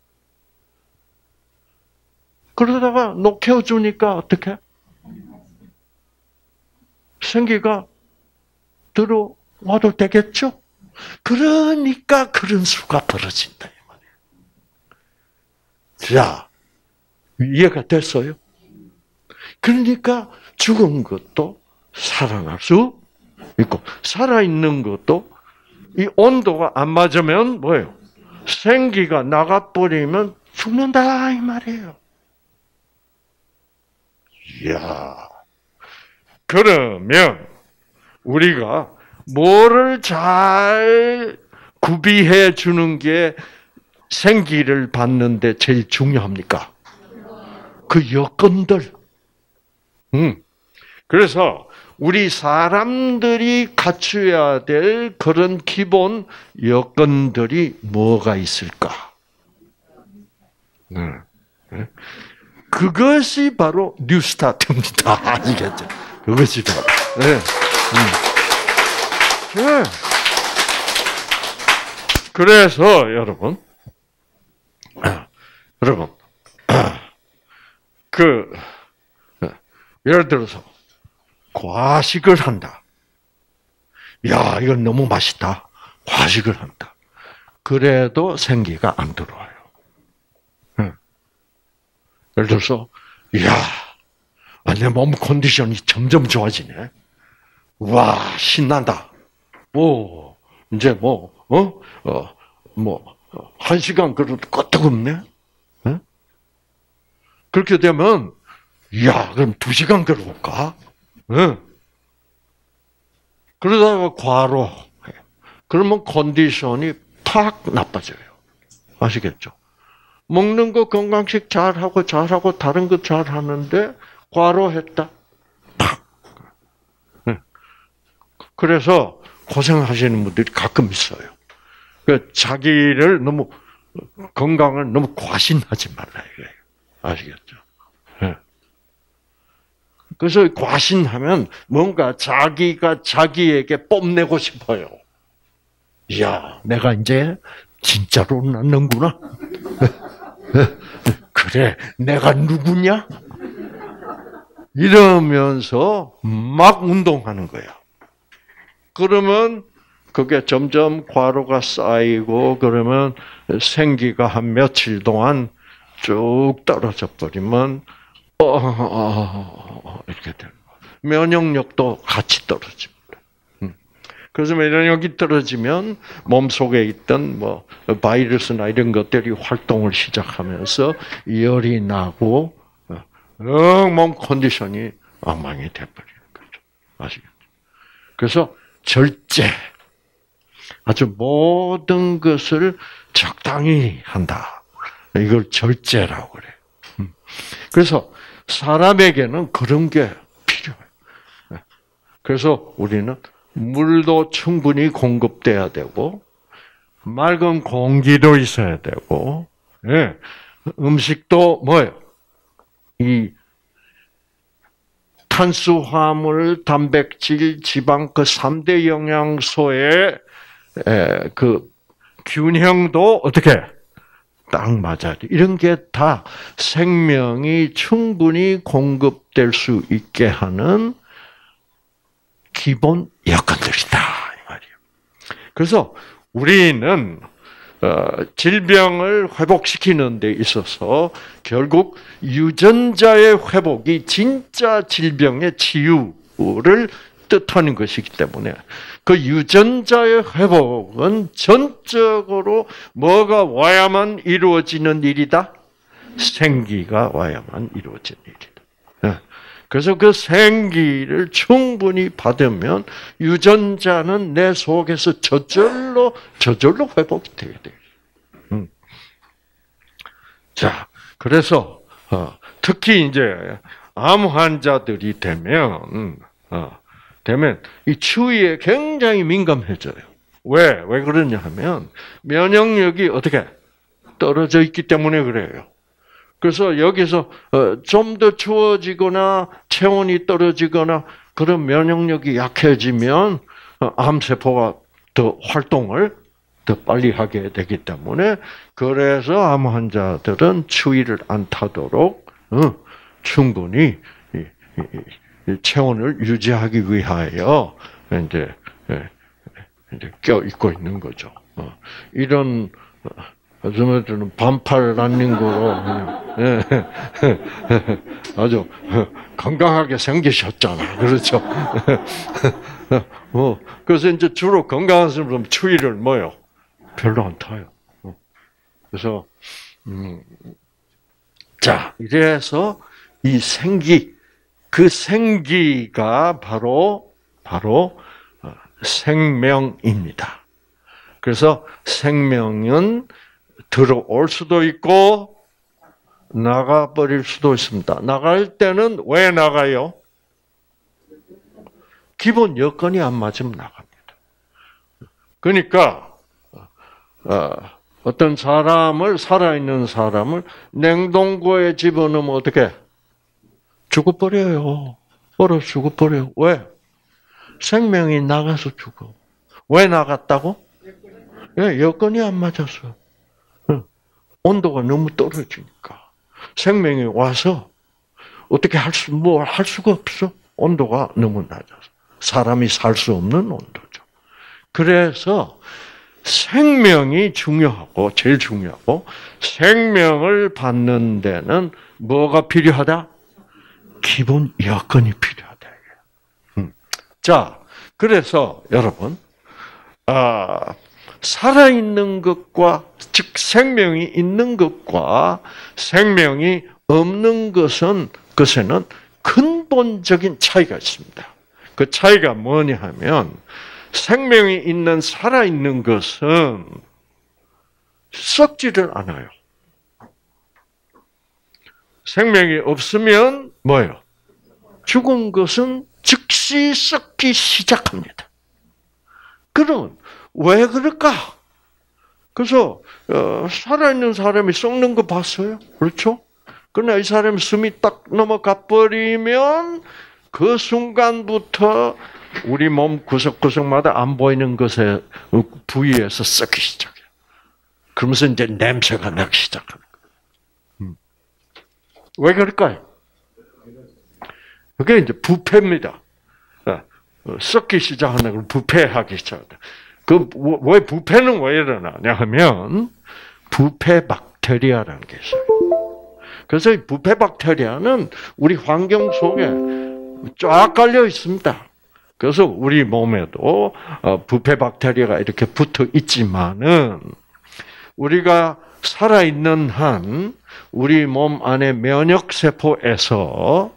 그러다가 녹여주니까 어떻게? 생기가 들어와도 되겠죠? 그러니까 그런 수가 벌어진다. 이 말이에요. 자, 이해가 됐어요? 그러니까 죽은 것도 살아날 수 있고, 살아있는 것도 이 온도가 안 맞으면 뭐예요? 생기가 나가버리면 죽는다, 이 말이에요. 이야. 그러면 우리가 뭐를 잘 구비해 주는 게 생기를 받는데 제일 중요합니까? 그 여건들. 음. 그래서 우리 사람들이 갖춰야 될 그런 기본 여건들이 뭐가 있을까? 네. 그것이 바로 뉴스타트입니다. 아시겠죠? 그것이 바로. 네. 음. 네. 그래서 여러분, 아, 여러분, 아, 그 예를 들어서 과식을 한다. 야, 이건 너무 맛있다. 과식을 한다. 그래도 생기가 안 들어와요. 네. 예를 들어서, 야, 내 몸 컨디션이 점점 좋아지네. 와, 신난다. 오, 이제 뭐, 어, 어, 뭐, 한 시간 그래도 끄떡없네. 네? 그렇게 되면, 야, 그럼 두 시간 걸어볼까? 네. 그러다가 과로. 그러면 컨디션이 팍 나빠져요. 아시겠죠? 먹는 거 건강식 잘하고 잘하고 다른 거 잘하는데 과로했다. 팍. 네. 그래서 고생하시는 분들이 가끔 있어요. 그 자기를 너무 건강을 너무 과신하지 말라 이거예요. 아시겠죠? 네. 그래서 과신하면 뭔가 자기가 자기에게 뽐내고 싶어요. 야, 내가 이제 진짜로 낫는구나. 그래, 내가 누구냐? 이러면서 막 운동하는 거야. 그러면 그게 점점 과로가 쌓이고 그러면 생기가 한 며칠 동안 쭉 떨어져 버리면 어, 어, 어, 어 이렇게 되는 거야. 면역력도 같이 떨어집니다. 그래서 면역력이 떨어지면 몸 속에 있던 뭐 바이러스나 이런 것들이 활동을 시작하면서 열이 나고 몸 컨디션이 엉망이 돼버리는 거죠. 아시겠죠? 그래서 절제. 아주 모든 것을 적당히 한다. 이걸 절제라고 그래요. 그래서 사람에게는 그런 게 필요해요. 그래서 우리는 물도 충분히 공급돼야 되고, 맑은 공기도 있어야 되고, 예. 음식도 뭐예요? 이 탄수화물, 단백질, 지방 그 삼 대 영양소의 에, 그 균형도 어떻게 딱 맞아야 돼. 이런 게 다 생명이 충분히 공급될 수 있게 하는 기본 여건들이다 이 말이에요. 그래서 우리는 어, 질병을 회복시키는 데 있어서 결국 유전자의 회복이 진짜 질병의 치유를 뜻하는 것이기 때문에 그 유전자의 회복은 전적으로 뭐가 와야만 이루어지는 일이다? 생기가 와야만 이루어지는 일이다. 그래서 그 생기를 충분히 받으면 유전자는 내 속에서 저절로 저절로 회복이 되게 돼요. 음. 자, 그래서 어, 특히 이제 암 환자들이 되면 음, 어, 되면 이 추위에 굉장히 민감해져요. 왜? 왜 그러냐 하면 면역력이 어떻게 떨어져 있기 때문에 그래요. 그래서 여기서 좀 더 추워지거나 체온이 떨어지거나 그런 면역력이 약해지면 암세포가 더 활동을 더 빨리 하게 되기 때문에 그래서 암 환자들은 추위를 안 타도록 충분히 체온을 유지하기 위하여 이제 이제 껴 있고 있는 거죠. 이런 요즘에는 반팔 런닝구로 아주 건강하게 생기셨잖아, 그렇죠? 뭐 그래서 이제 주로 건강한 사람은 추위를 뭐요? 별로 안 타요. 그래서 음, 자 이래서 이 생기 그 생기가 바로 바로 생명입니다. 그래서 생명은 들어올 수도 있고 나가버릴 수도 있습니다. 나갈 때는 왜 나가요? 기본 여건이 안 맞으면 나갑니다. 그러니까 어떤 사람을 살아있는 사람을 냉동고에 집어넣으면 어떻게? 죽어버려요. 얼어 죽어버려요. 왜? 생명이 나가서 죽어. 왜 나갔다고? 예, 여건이 안 맞았어. 온도가 너무 떨어지니까. 생명이 와서 어떻게 할 수, 뭐 할 수가 없어. 온도가 너무 낮아서. 사람이 살 수 없는 온도죠. 그래서 생명이 중요하고, 제일 중요하고, 생명을 받는 데는 뭐가 필요하다? 기본 여건이 필요하다. 음. 자, 그래서 여러분, 아, 살아있는 것과, 즉 생명이 있는 것과 생명이 없는 것은, 것에는 근본적인 차이가 있습니다. 그 차이가 뭐냐 하면 생명이 있는 살아있는 것은 썩지를 않아요. 생명이 없으면 뭐예요? 죽은 것은 즉시 썩기 시작합니다. 그럼 왜 그럴까? 그래서 어, 살아있는 사람이 썩는 거 봤어요? 그렇죠? 그러나 이 사람이 숨이 딱 넘어가 버리면 그 순간부터 우리 몸 구석구석마다 안 보이는 것에 부위에서 썩기 시작해요. 그러면서 이제 냄새가 나기 시작하는 거예요. 음. 왜 그럴까요? 그게 이제 부패입니다. 썩기 시작하는 걸 부패하기 시작한다. 그 왜 부패는 왜 일어나냐 하면 부패 박테리아라는 게 있어요. 그래서 이 부패 박테리아는 우리 환경 속에 쫙 깔려 있습니다. 그래서 우리 몸에도 부패 박테리아가 이렇게 붙어 있지만은 우리가 살아 있는 한 우리 몸 안에 면역 세포에서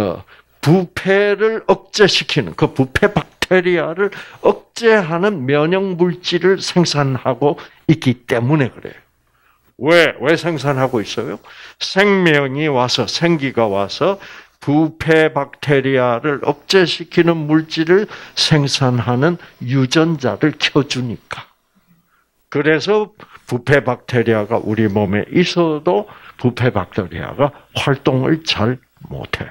부패를 억제시키는 그 부패 박테리아를 억제하는 면역 물질을 생산하고 있기 때문에 그래요. 왜, 왜 생산하고 있어요? 생명이 와서, 생기가 와서 부패 박테리아를 억제시키는 물질을 생산하는 유전자를 켜주니까. 그래서 부패 박테리아가 우리 몸에 있어도 부패 박테리아가 활동을 잘 못해요.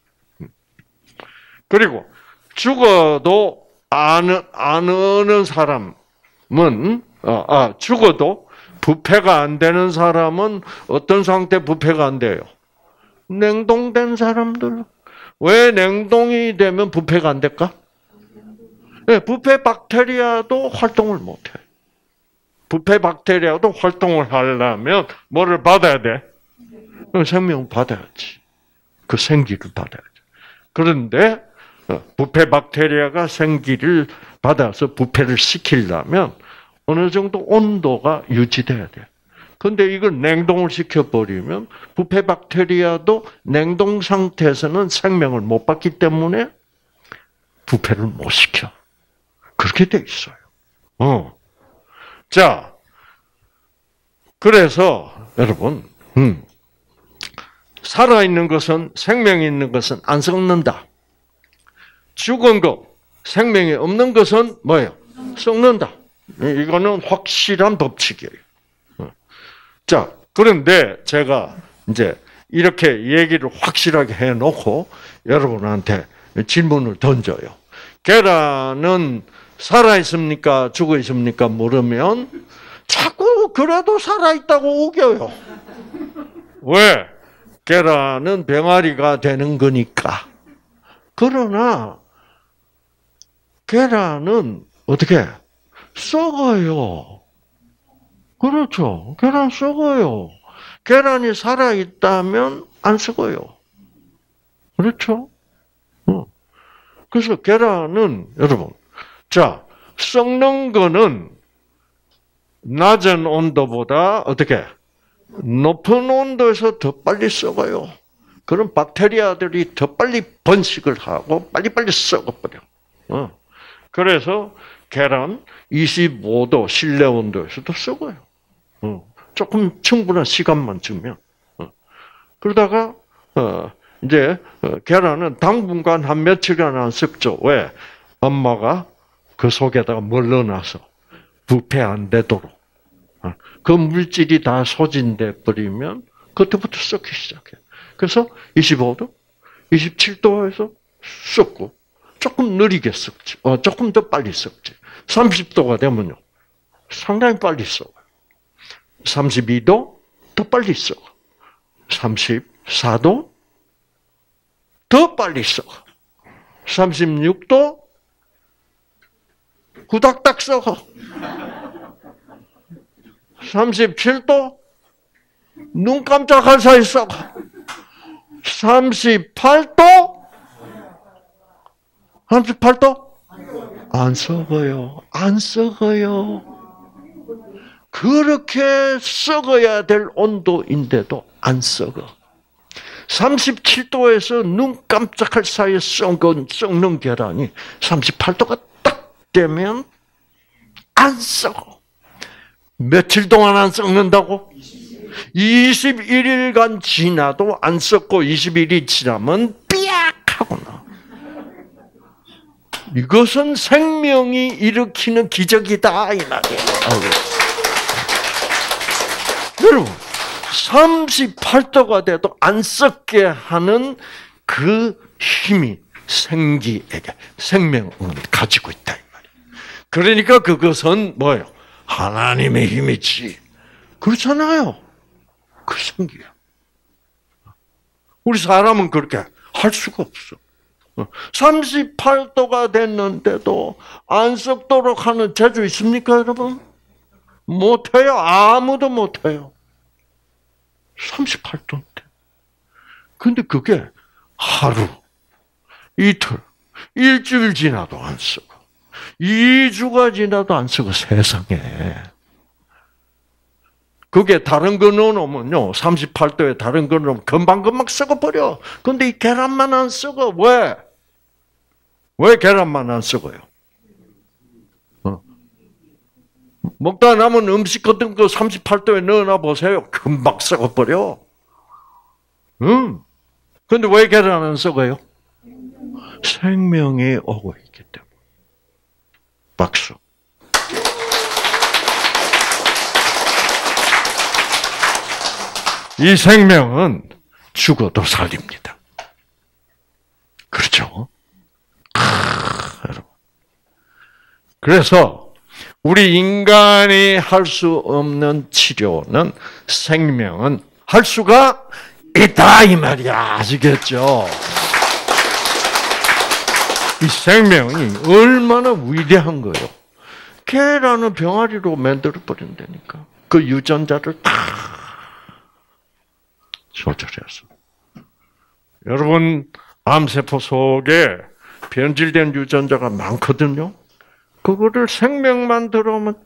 그리고 죽어도 안, 안 어는 사람은, 아, 아, 죽어도 부패가 안 되는 사람은 어떤 상태 부패가 안 돼요? 냉동된 사람들. 왜 냉동이 되면 부패가 안 될까? 네, 부패 박테리아도 활동을 못 해. 부패 박테리아도 활동을 하려면 뭐를 받아야 돼? 생명을 받아야지. 그 생기를 받아야지. 그런데 부패 박테리아가 생기를 받아서 부패를 시키려면 어느 정도 온도가 유지돼야 돼. 근데 이걸 냉동을 시켜버리면 부패 박테리아도 냉동 상태에서는 생명을 못 받기 때문에 부패를 못 시켜. 그렇게 돼 있어요. 어. 자, 그래서 여러분, 음, 살아있는 것은, 생명이 있는 것은 안 썩는다. 죽은 것, 생명이 없는 것은 뭐예요? 썩는다. 이거는 확실한 법칙이에요. 자, 그런데 제가 이제 이렇게 얘기를 확실하게 해놓고 여러분한테 질문을 던져요. 계란은 살아있습니까? 죽어있습니까? 물으면 자꾸 그래도 살아있다고 우겨요. 왜? 계란은 병아리가 되는 거니까. 그러나 계란은 어떻게 썩어요. 그렇죠. 계란 썩어요. 계란이 살아있다면 안 썩어요. 그렇죠? 그래서 계란은, 여러분, 자, 썩는 거는 낮은 온도보다 어떻게? 높은 온도에서 더 빨리 썩어요. 그런 박테리아들이 더 빨리 번식을 하고 빨리빨리 썩어버려. 그래서 계란 이십오 도 실내 온도에서도 썩어요. 조금 충분한 시간만 주면. 그러다가 이제 계란은 당분간 한 며칠간 안 썩죠. 왜? 엄마가 그 속에다가 뭘 넣어놔서 부패 안 되도록. 그 물질이 다 소진돼 버리면 그때부터 썩기 시작해요. 그래서 이십오 도, 이십칠 도에서 썩고 조금 느리게 썩지. 어, 조금 더 빨리 썩지. 삼십 도가 되면요. 상당히 빨리 썩어요. 삼십이 도 더 빨리 썩어. 삼십사 도 더 빨리 썩어. 삼십육 도 후닥닥 썩어. 삼십칠 도 눈 깜짝할 사이 썩어. 삼십팔 도 삼십팔 도 안 썩어요. 안 썩어요. 그렇게 썩어야 될 온도인데도 안 썩어. 삼십칠 도에서 눈 깜짝할 사이에 썩은, 썩는 계란이 삼십팔 도가 딱 되면 안 썩어. 며칠 동안 안 썩는다고? 이십일 일간 지나도 안 썩고 이십일 일 지나면 삐약 하고 나. 이것은 생명이 일으키는 기적이다 이 말이에요. 여러분, 삼십팔 도가 돼도 안 썩게 하는 그 힘이 생기에게, 생명은 가지고 있다 이 말이에요. 그러니까 그것은 뭐예요? 하나님의 힘이지. 그렇잖아요. 그 생기야. 우리 사람은 그렇게 할 수가 없어. 삼십팔 도가 됐는데도 안 썩도록 하는 재주 있습니까, 여러분? 못해요. 아무도 못해요. 삼십팔 도인데. 근데 그게 하루, 이틀, 일주일 지나도 안 썩어. 이 주가 지나도 안 썩어, 세상에. 그게 다른 거 넣어놓으면요, 삼십팔 도에 다른 거 넣으면 금방금방 썩어버려. 근데 이 계란만 안 썩어. 왜? 왜 계란만 안 썩어요? 어. 먹다 남은 음식 같은 거 삼십팔 도에 넣어놔 보세요. 금방 썩어버려. 응. 근데 왜 계란은 썩어요? 생명이 오고 있기 때문에. 박수. 이 생명은 죽어도 살립니다. 그렇죠? 여러분. 그래서 우리 인간이 할 수 없는 치료는 생명은 할 수가 있다 이 말이야. 아시겠죠? 이 생명이 얼마나 위대한 거예요. 계란은 병아리로 만들어 버린다니까. 그 유전자를 다 조절해서. 여러분, 암세포 속에 변질된 유전자가 많거든요. 그거를 생명만 들어오면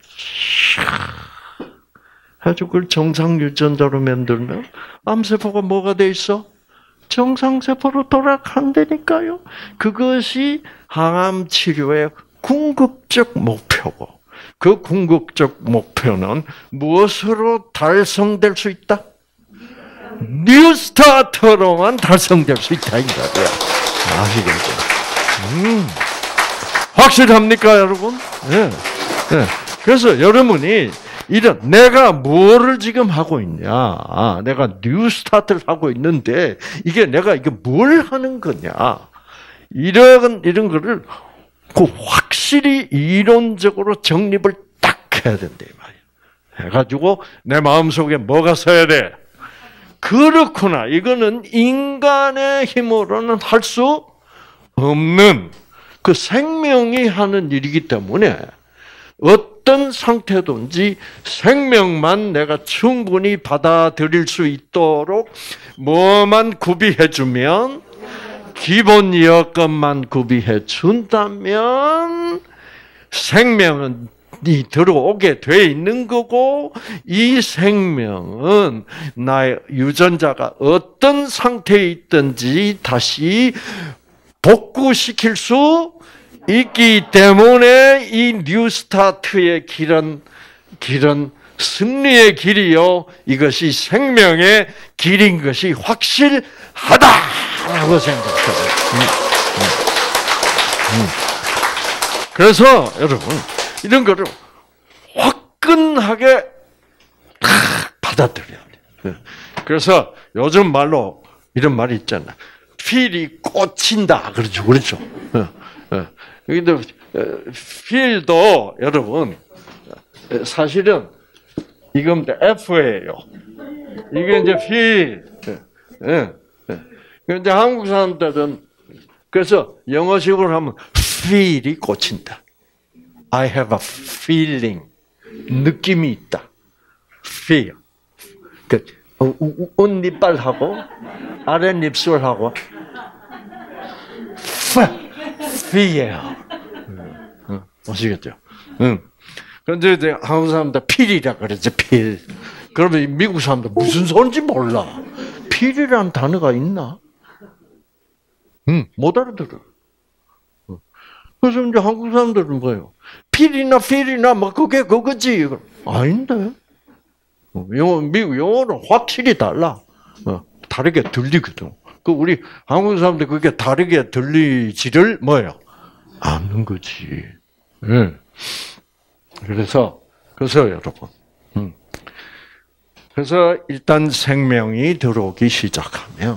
아주 그걸 정상 유전자로 만들면 암세포가 뭐가 돼 있어? 정상세포로 돌아간다니까요. 그것이 항암 치료의 궁극적 목표고, 그 궁극적 목표는 무엇으로 달성될 수 있다? 뉴스타트로만 달성될 수 있다 이거야. 아시겠죠? 음, 확실합니까, 여러분? 네. 네. 그래서 여러분이 이런 내가 뭐를 지금 하고 있냐? 아, 내가 뉴스타트를 하고 있는데 이게 내가 이게 뭘 하는 거냐? 이런 이런 거를 그 확실히 이론적으로 정립을 딱 해야 된다 이 말이야. 해가지고 내 마음 속에 뭐가 서야 돼? 그렇구나. 이거는 인간의 힘으로는 할 수 없는 그 생명이 하는 일이기 때문에 어떤 상태든지 생명만 내가 충분히 받아들일 수 있도록 뭐만 구비해주면, 기본 여건만 구비해준다면 생명은 이 들어오게 돼 있는 거고, 이 생명은 나의 유전자가 어떤 상태에 있든지 다시 복구시킬 수 있기 때문에 이 뉴스타트의 길은 길은 승리의 길이요, 이것이 생명의 길인 것이 확실하다라고 생각해요. 그래서 여러분, 이런 거를 화끈하게 탁 받아들여야 돼요. 그래서 요즘 말로 이런 말이 있잖아. 필이 꽂힌다. 그렇죠. 그렇죠. 근데 필도 여러분 사실은 이건 F예요. 이게 이제 필. 근데 한국 사람들은 그래서 영어식으로 하면 feel이 꽂힌다. I have a feeling. 느낌이 있다. feel. 그, 온니빨하고, 아랫입술하고, feel. 응, 아시겠죠? 응. 근데 이제 한국 사람들 필이라 그러지, 필. 그러면 미국 사람들 무슨 소리인지 몰라. 필이라는 단어가 있나? 응, 못 알아들어. 그래서 이제 한국 사람들은 뭐예요? 필이나 필이나 뭐 그게 그거지. 아닌데. 영어, 미국 영어는 확실히 달라. 다르게 들리거든. 그 우리 한국 사람들 그게 다르게 들리지를 뭐예요? 않는 거지. 응. 그래서, 그래서 여러분, 음. 그래서 일단 생명이 들어오기 시작하면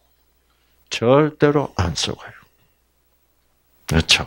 절대로 안 썩어요. 그렇죠?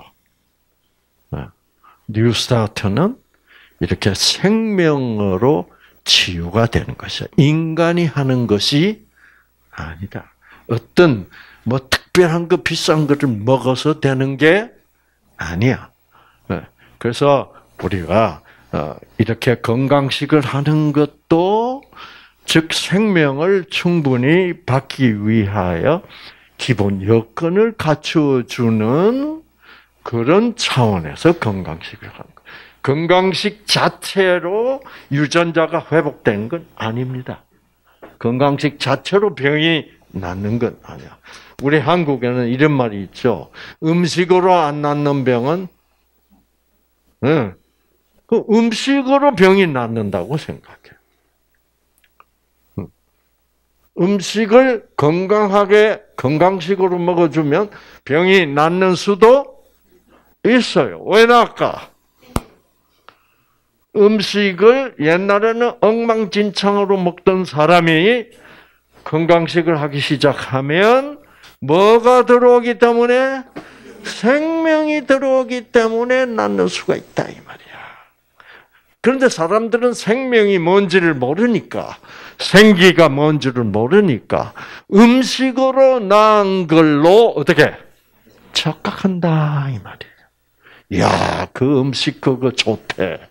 뉴스타트는 이렇게 생명으로 치유가 되는 것이야. 인간이 하는 것이 아니다. 어떤 뭐 특별한 거 비싼 거를 먹어서 되는 게 아니야. 그래서 우리가 이렇게 건강식을 하는 것도 즉 생명을 충분히 받기 위하여 기본 여건을 갖추어주는 그런 차원에서 건강식을 하는 거예요. 건강식 자체로 유전자가 회복되는 건 아닙니다. 건강식 자체로 병이 낫는 건 아니야. 우리 한국에는 이런 말이 있죠. 음식으로 안 낫는 병은 네, 그 음식으로 병이 낫는다고 생각해. 음식을 건강하게 건강식으로 먹어주면 병이 낫는 수도 있어요. 왜 나을까? 음식을 옛날에는 엉망진창으로 먹던 사람이 건강식을 하기 시작하면 뭐가 들어오기 때문에? 생명이 들어오기 때문에 낫는 수가 있다 이 말이야. 그런데 사람들은 생명이 뭔지를 모르니까, 생기가 뭔지를 모르니까 음식으로 나은 걸로 어떻게 착각한다 이 말이에요. 야, 그 음식 그거 좋대.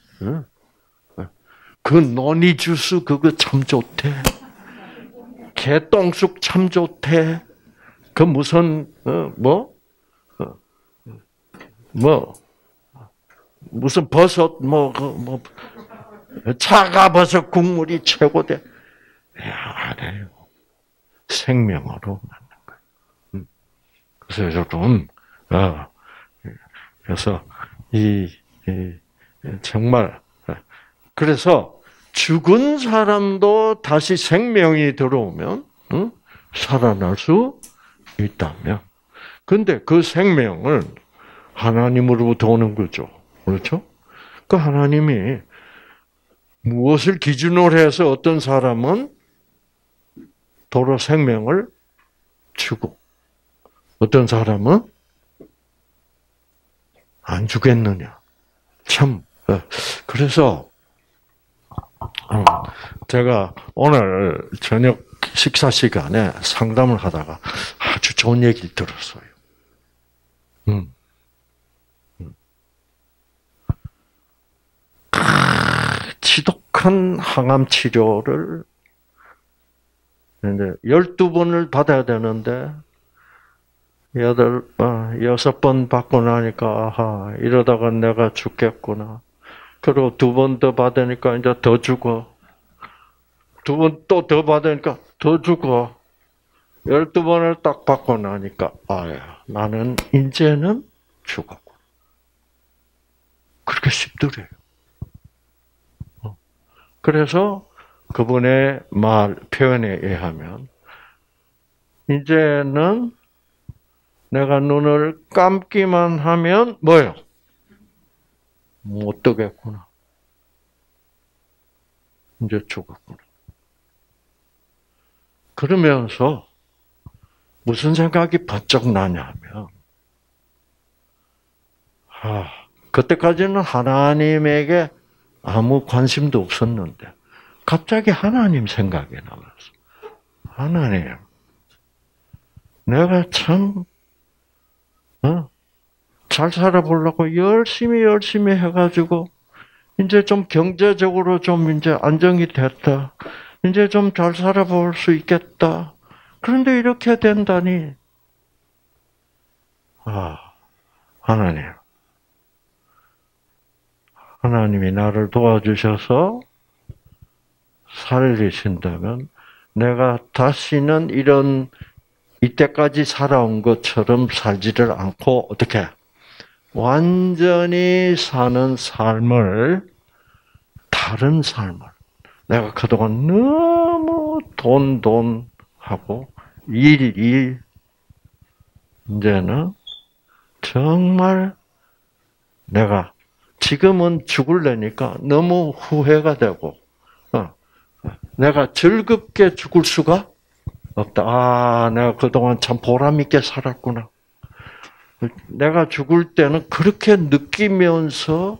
그 노니 주스 그거 참 좋대. 개똥쑥 참 좋대. 그 무슨 어, 뭐? 어, 뭐 무슨 버섯 뭐 그 뭐 차가버섯 국물이 최고대. 알아요. 생명으로 만든 거예요. 그래서 여러분, 어, 그래서 이, 이 정말 그래서 죽은 사람도 다시 생명이 들어오면 응? 살아날 수 있다면, 근데 그 생명을 하나님으로부터 오는 거죠. 그렇죠? 그 하나님이 무엇을 기준으로 해서 어떤 사람은 도로 생명을 주고 어떤 사람은 안 주겠느냐. 참, 그래서 제가 오늘 저녁 식사 시간에 상담을 하다가 아주 좋은 얘기를 들었어요. 음. 음. 지독한 항암 치료를 이제 열두 번을 받아야 되는데 여덟, 어, 여섯 번 받고 나니까 아하 이러다가 내가 죽겠구나. 그리고 두 번 더 받으니까 이제 더 죽어. 두 번 또 더 받으니까 더 죽어. 열두 번을 딱 받고 나니까 아야 나는 이제는 죽었고. 그렇게 쉽더래요. 그래서 그분의 말 표현에 의하면 이제는 내가 눈을 감기만 하면 뭐예요? 못 뜨겠구나. 이제 죽었구나. 그러면서 무슨 생각이 바짝 나냐면, 아, 그때까지는 하나님에게 아무 관심도 없었는데 갑자기 하나님 생각이 나면서 하나님, 내가 참 어? 잘 살아보려고 열심히 열심히 해가지고 이제 좀 경제적으로 좀 이제 안정이 됐다. 이제 좀 잘 살아볼 수 있겠다. 그런데 이렇게 된다니. 아, 하나님. 하나님이 나를 도와주셔서 살리신다면 내가 다시는 이런 이때까지 살아온 것처럼 살지를 않고 어떻게 완전히 사는 삶을, 다른 삶을, 내가 그동안 너무 돈, 돈 하고 일, 일, 이제는 정말 내가 지금은 죽을래니까 너무 후회가 되고, 어, 내가 즐겁게 죽을 수가 없다. 아, 내가 그동안 참 보람있게 살았구나. 내가 죽을 때는 그렇게 느끼면서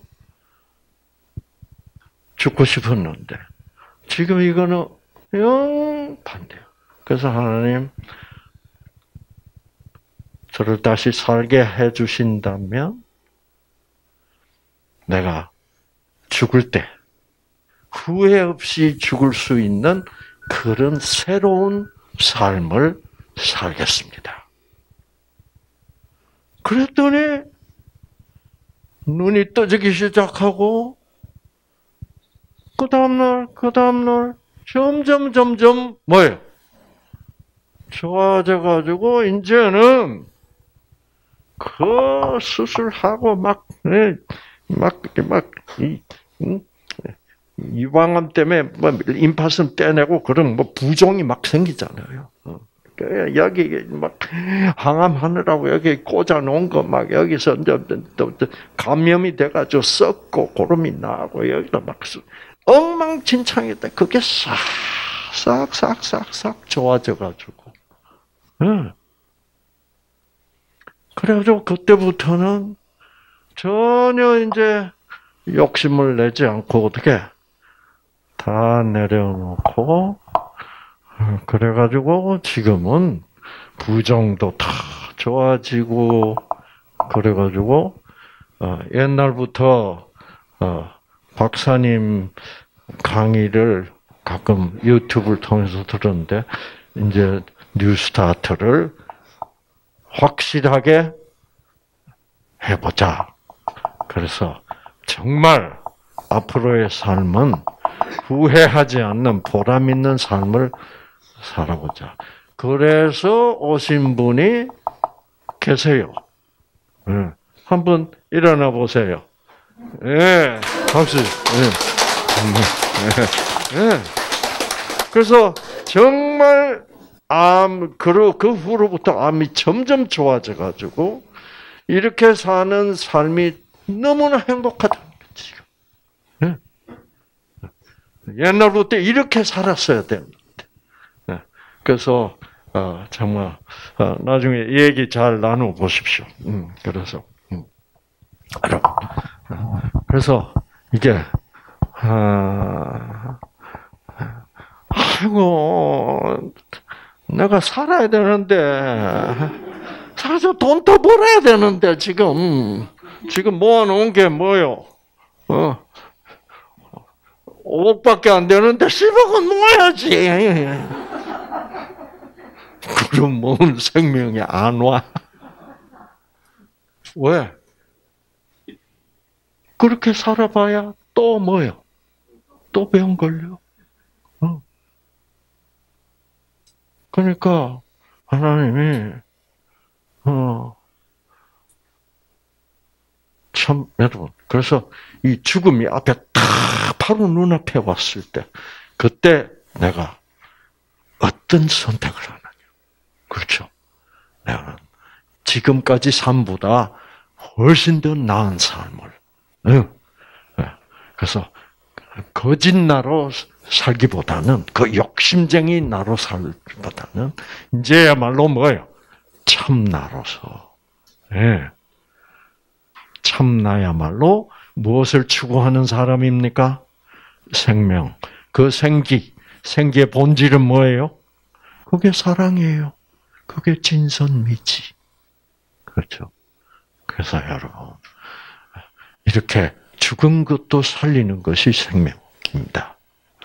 죽고 싶었는데, 지금 이거는 영 반대야. 그래서 하나님, 저를 다시 살게 해주신다면, 내가 죽을 때 후회 없이 죽을 수 있는 그런 새로운 삶을 살겠습니다. 그랬더니 눈이 떠지기 시작하고 그 다음날 그 다음날 점점 점점 뭐예요? 좋아져가지고 이제는 그 수술하고 막 막 막 이 유방암 때문에 뭐 임파선 떼내고 그런 뭐 부종이 막 생기잖아요. 여기 막 항암하느라고 여기 꽂아 놓은 거 막 여기서 또 감염이 돼가지고 썩고 고름이 나고 여기다 막 엉망진창이다. 그게 싹싹싹싹싹 좋아져가지고, 응. 그래가지고 그때부터는 전혀 이제 욕심을 내지 않고 어떻게 다 내려놓고, 그래가지고 지금은 부정도 다 좋아지고, 그래가지고 어, 옛날부터 어, 박사님 강의를 가끔 유튜브를 통해서 들었는데, 이제 뉴스타트를 확실하게 해보자. 그래서 정말 앞으로의 삶은 후회하지 않는 보람 있는 삶을 살아보자. 그래서 오신 분이 계세요. 네. 한번 일어나 보세요. 예, 네, 박수. 네. 네. 네. 그래서 정말 암, 그, 그 후로부터 암이 점점 좋아져가지고 이렇게 사는 삶이 너무나 행복하다. 지금. 네. 옛날부터 이렇게 살았어야 되는데. 네. 그래서 어, 정말 어, 나중에 얘기 잘 나누어 보십시오. 음, 그래서 음. 그래서 이게 아, 아이고 내가 살아야 되는데 사실 돈 더 벌어야 되는데 지금 지금 모아놓은 게 뭐요? 어. 오억밖에 안 되는데 십억은 모아야지. 그럼 뭔 생명이 안 와? 왜? 그렇게 살아봐야 또 뭐요? 또 병 걸려. 어. 그러니까 하나님이 어, 참 여러분, 그래서 이 죽음이 앞에 딱 바로 눈앞에 왔을 때, 그때 내가 어떤 선택을 하느냐. 그렇죠. 내가 지금까지 삶보다 훨씬 더 나은 삶을. 응. 그래서 거짓 나로 살기보다는, 그 욕심쟁이 나로 살기보다는 이제야말로 뭐예요? 참나로서. 예. 참나야말로 무엇을 추구하는 사람입니까? 생명. 그 생기, 생기의 본질은 뭐예요? 그게 사랑이에요. 그게 진선미지. 그렇죠. 그래서 여러분, 이렇게 죽은 것도 살리는 것이 생명입니다.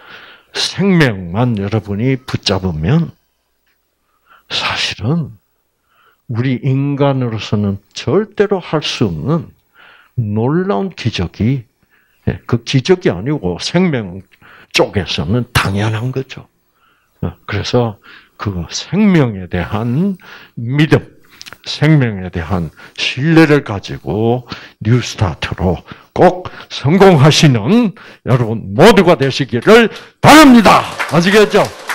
생명만 여러분이 붙잡으면 사실은 우리 인간으로서는 절대로 할 수 없는 놀라운 기적이, 그 기적이 아니고 생명 쪽에서는 당연한 거죠. 그래서 그 생명에 대한 믿음, 생명에 대한 신뢰를 가지고 뉴스타트로 꼭 성공하시는 여러분 모두가 되시기를 바랍니다. 아시겠죠?